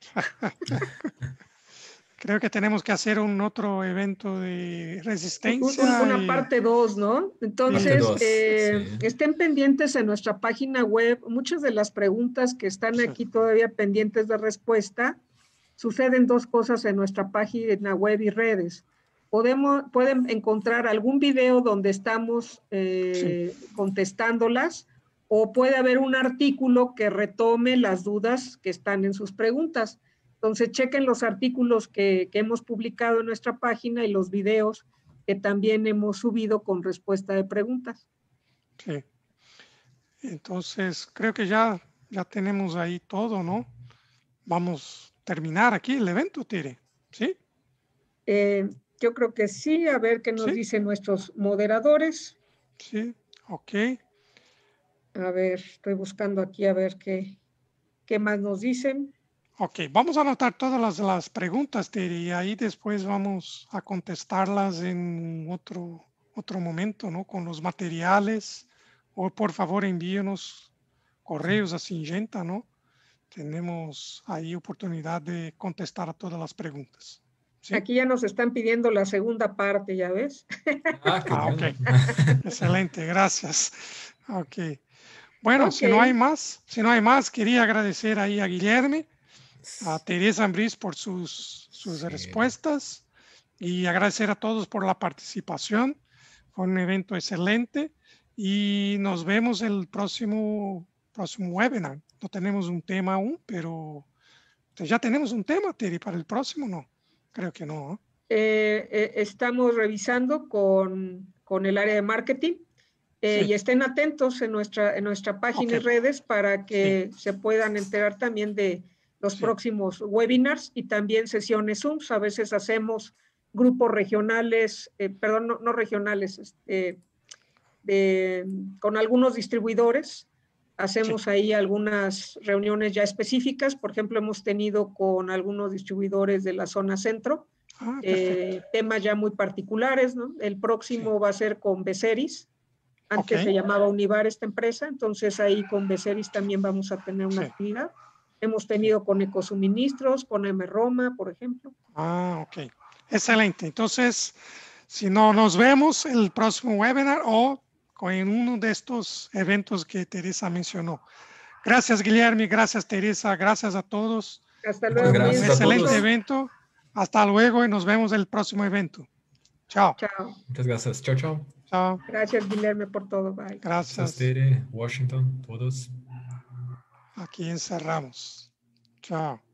creo que tenemos que hacer un otro evento de resistencia Una y parte 2, ¿no? parte Entonces, 2, sí. estén pendientes en nuestra página web. Muchas de las preguntas que están sí, aquí todavía pendientes de respuesta, suceden dos cosas en nuestra página web y redes. Pueden encontrar algún video donde estamos sí, contestándolas, o puede haber un artículo que retome las dudas que están en sus preguntas. Entonces, chequen los artículos que hemos publicado en nuestra página y los videos que también hemos subido con respuesta de preguntas. sí. Entonces, creo que ya tenemos ahí todo, ¿no? Vamos a terminar aquí el evento, Tere. ¿Sí? Yo creo que sí, a ver qué nos ¿Sí? dicen nuestros moderadores. Sí, ok. A ver, estoy buscando aquí a ver qué más nos dicen. Ok, vamos a anotar todas las preguntas, Tere, y ahí después vamos a contestarlas en otro momento, ¿no? Con los materiales, o por favor envíenos correos a Syngenta, ¿no? Tenemos ahí oportunidad de contestar a todas las preguntas. ¿Sí? Aquí ya nos están pidiendo la segunda parte, ¿ya ves? Ah, qué Ok. bueno. Excelente, gracias. Ok. Bueno, Ok, si no hay más, quería agradecer ahí a Guilherme, a Teresa Ambriz por sus Sí. respuestas y agradecer a todos por la participación. Fue un evento excelente y nos vemos el próximo webinar. No tenemos un tema aún, pero ya tenemos un tema, Terry, para el próximo, ¿no? Creo que no, ¿eh? estamos revisando con el área de marketing, Sí, y estén atentos en nuestra página y ok, redes para sí, que se puedan enterar también de los sí, próximos webinars y también sesiones Zoom. A veces hacemos grupos regionales, perdón, no regionales, con algunos distribuidores. sí. Hacemos ahí algunas reuniones ya específicas. Por ejemplo, hemos tenido con algunos distribuidores de la zona centro Ah, perfecto. temas ya muy particulares, ¿no? El Sí, próximo va a ser con Beceris. ok, Antes se llamaba Univar esta empresa, entonces ahí con Beceris también vamos a tener una sí, actividad. Hemos sí. tenido con Ecosuministros, con M Roma, por ejemplo. Ah, ok. Excelente. Entonces, si no nos vemos el próximo webinar o en uno de estos eventos que Teresa mencionó. Gracias, Guilherme. Gracias, Teresa. Gracias a todos. Hasta Muchas luego, Un gracias a cuídense excelente todos. mucho. evento. Hasta luego y nos vemos en el próximo evento. Chao. Chao. Muchas gracias. Chao, chao. Chao. Gracias, Guilherme, por todo. Bye. Gracias, Gracias. Tere, Washington, todos. Aquí encerramos. Chao.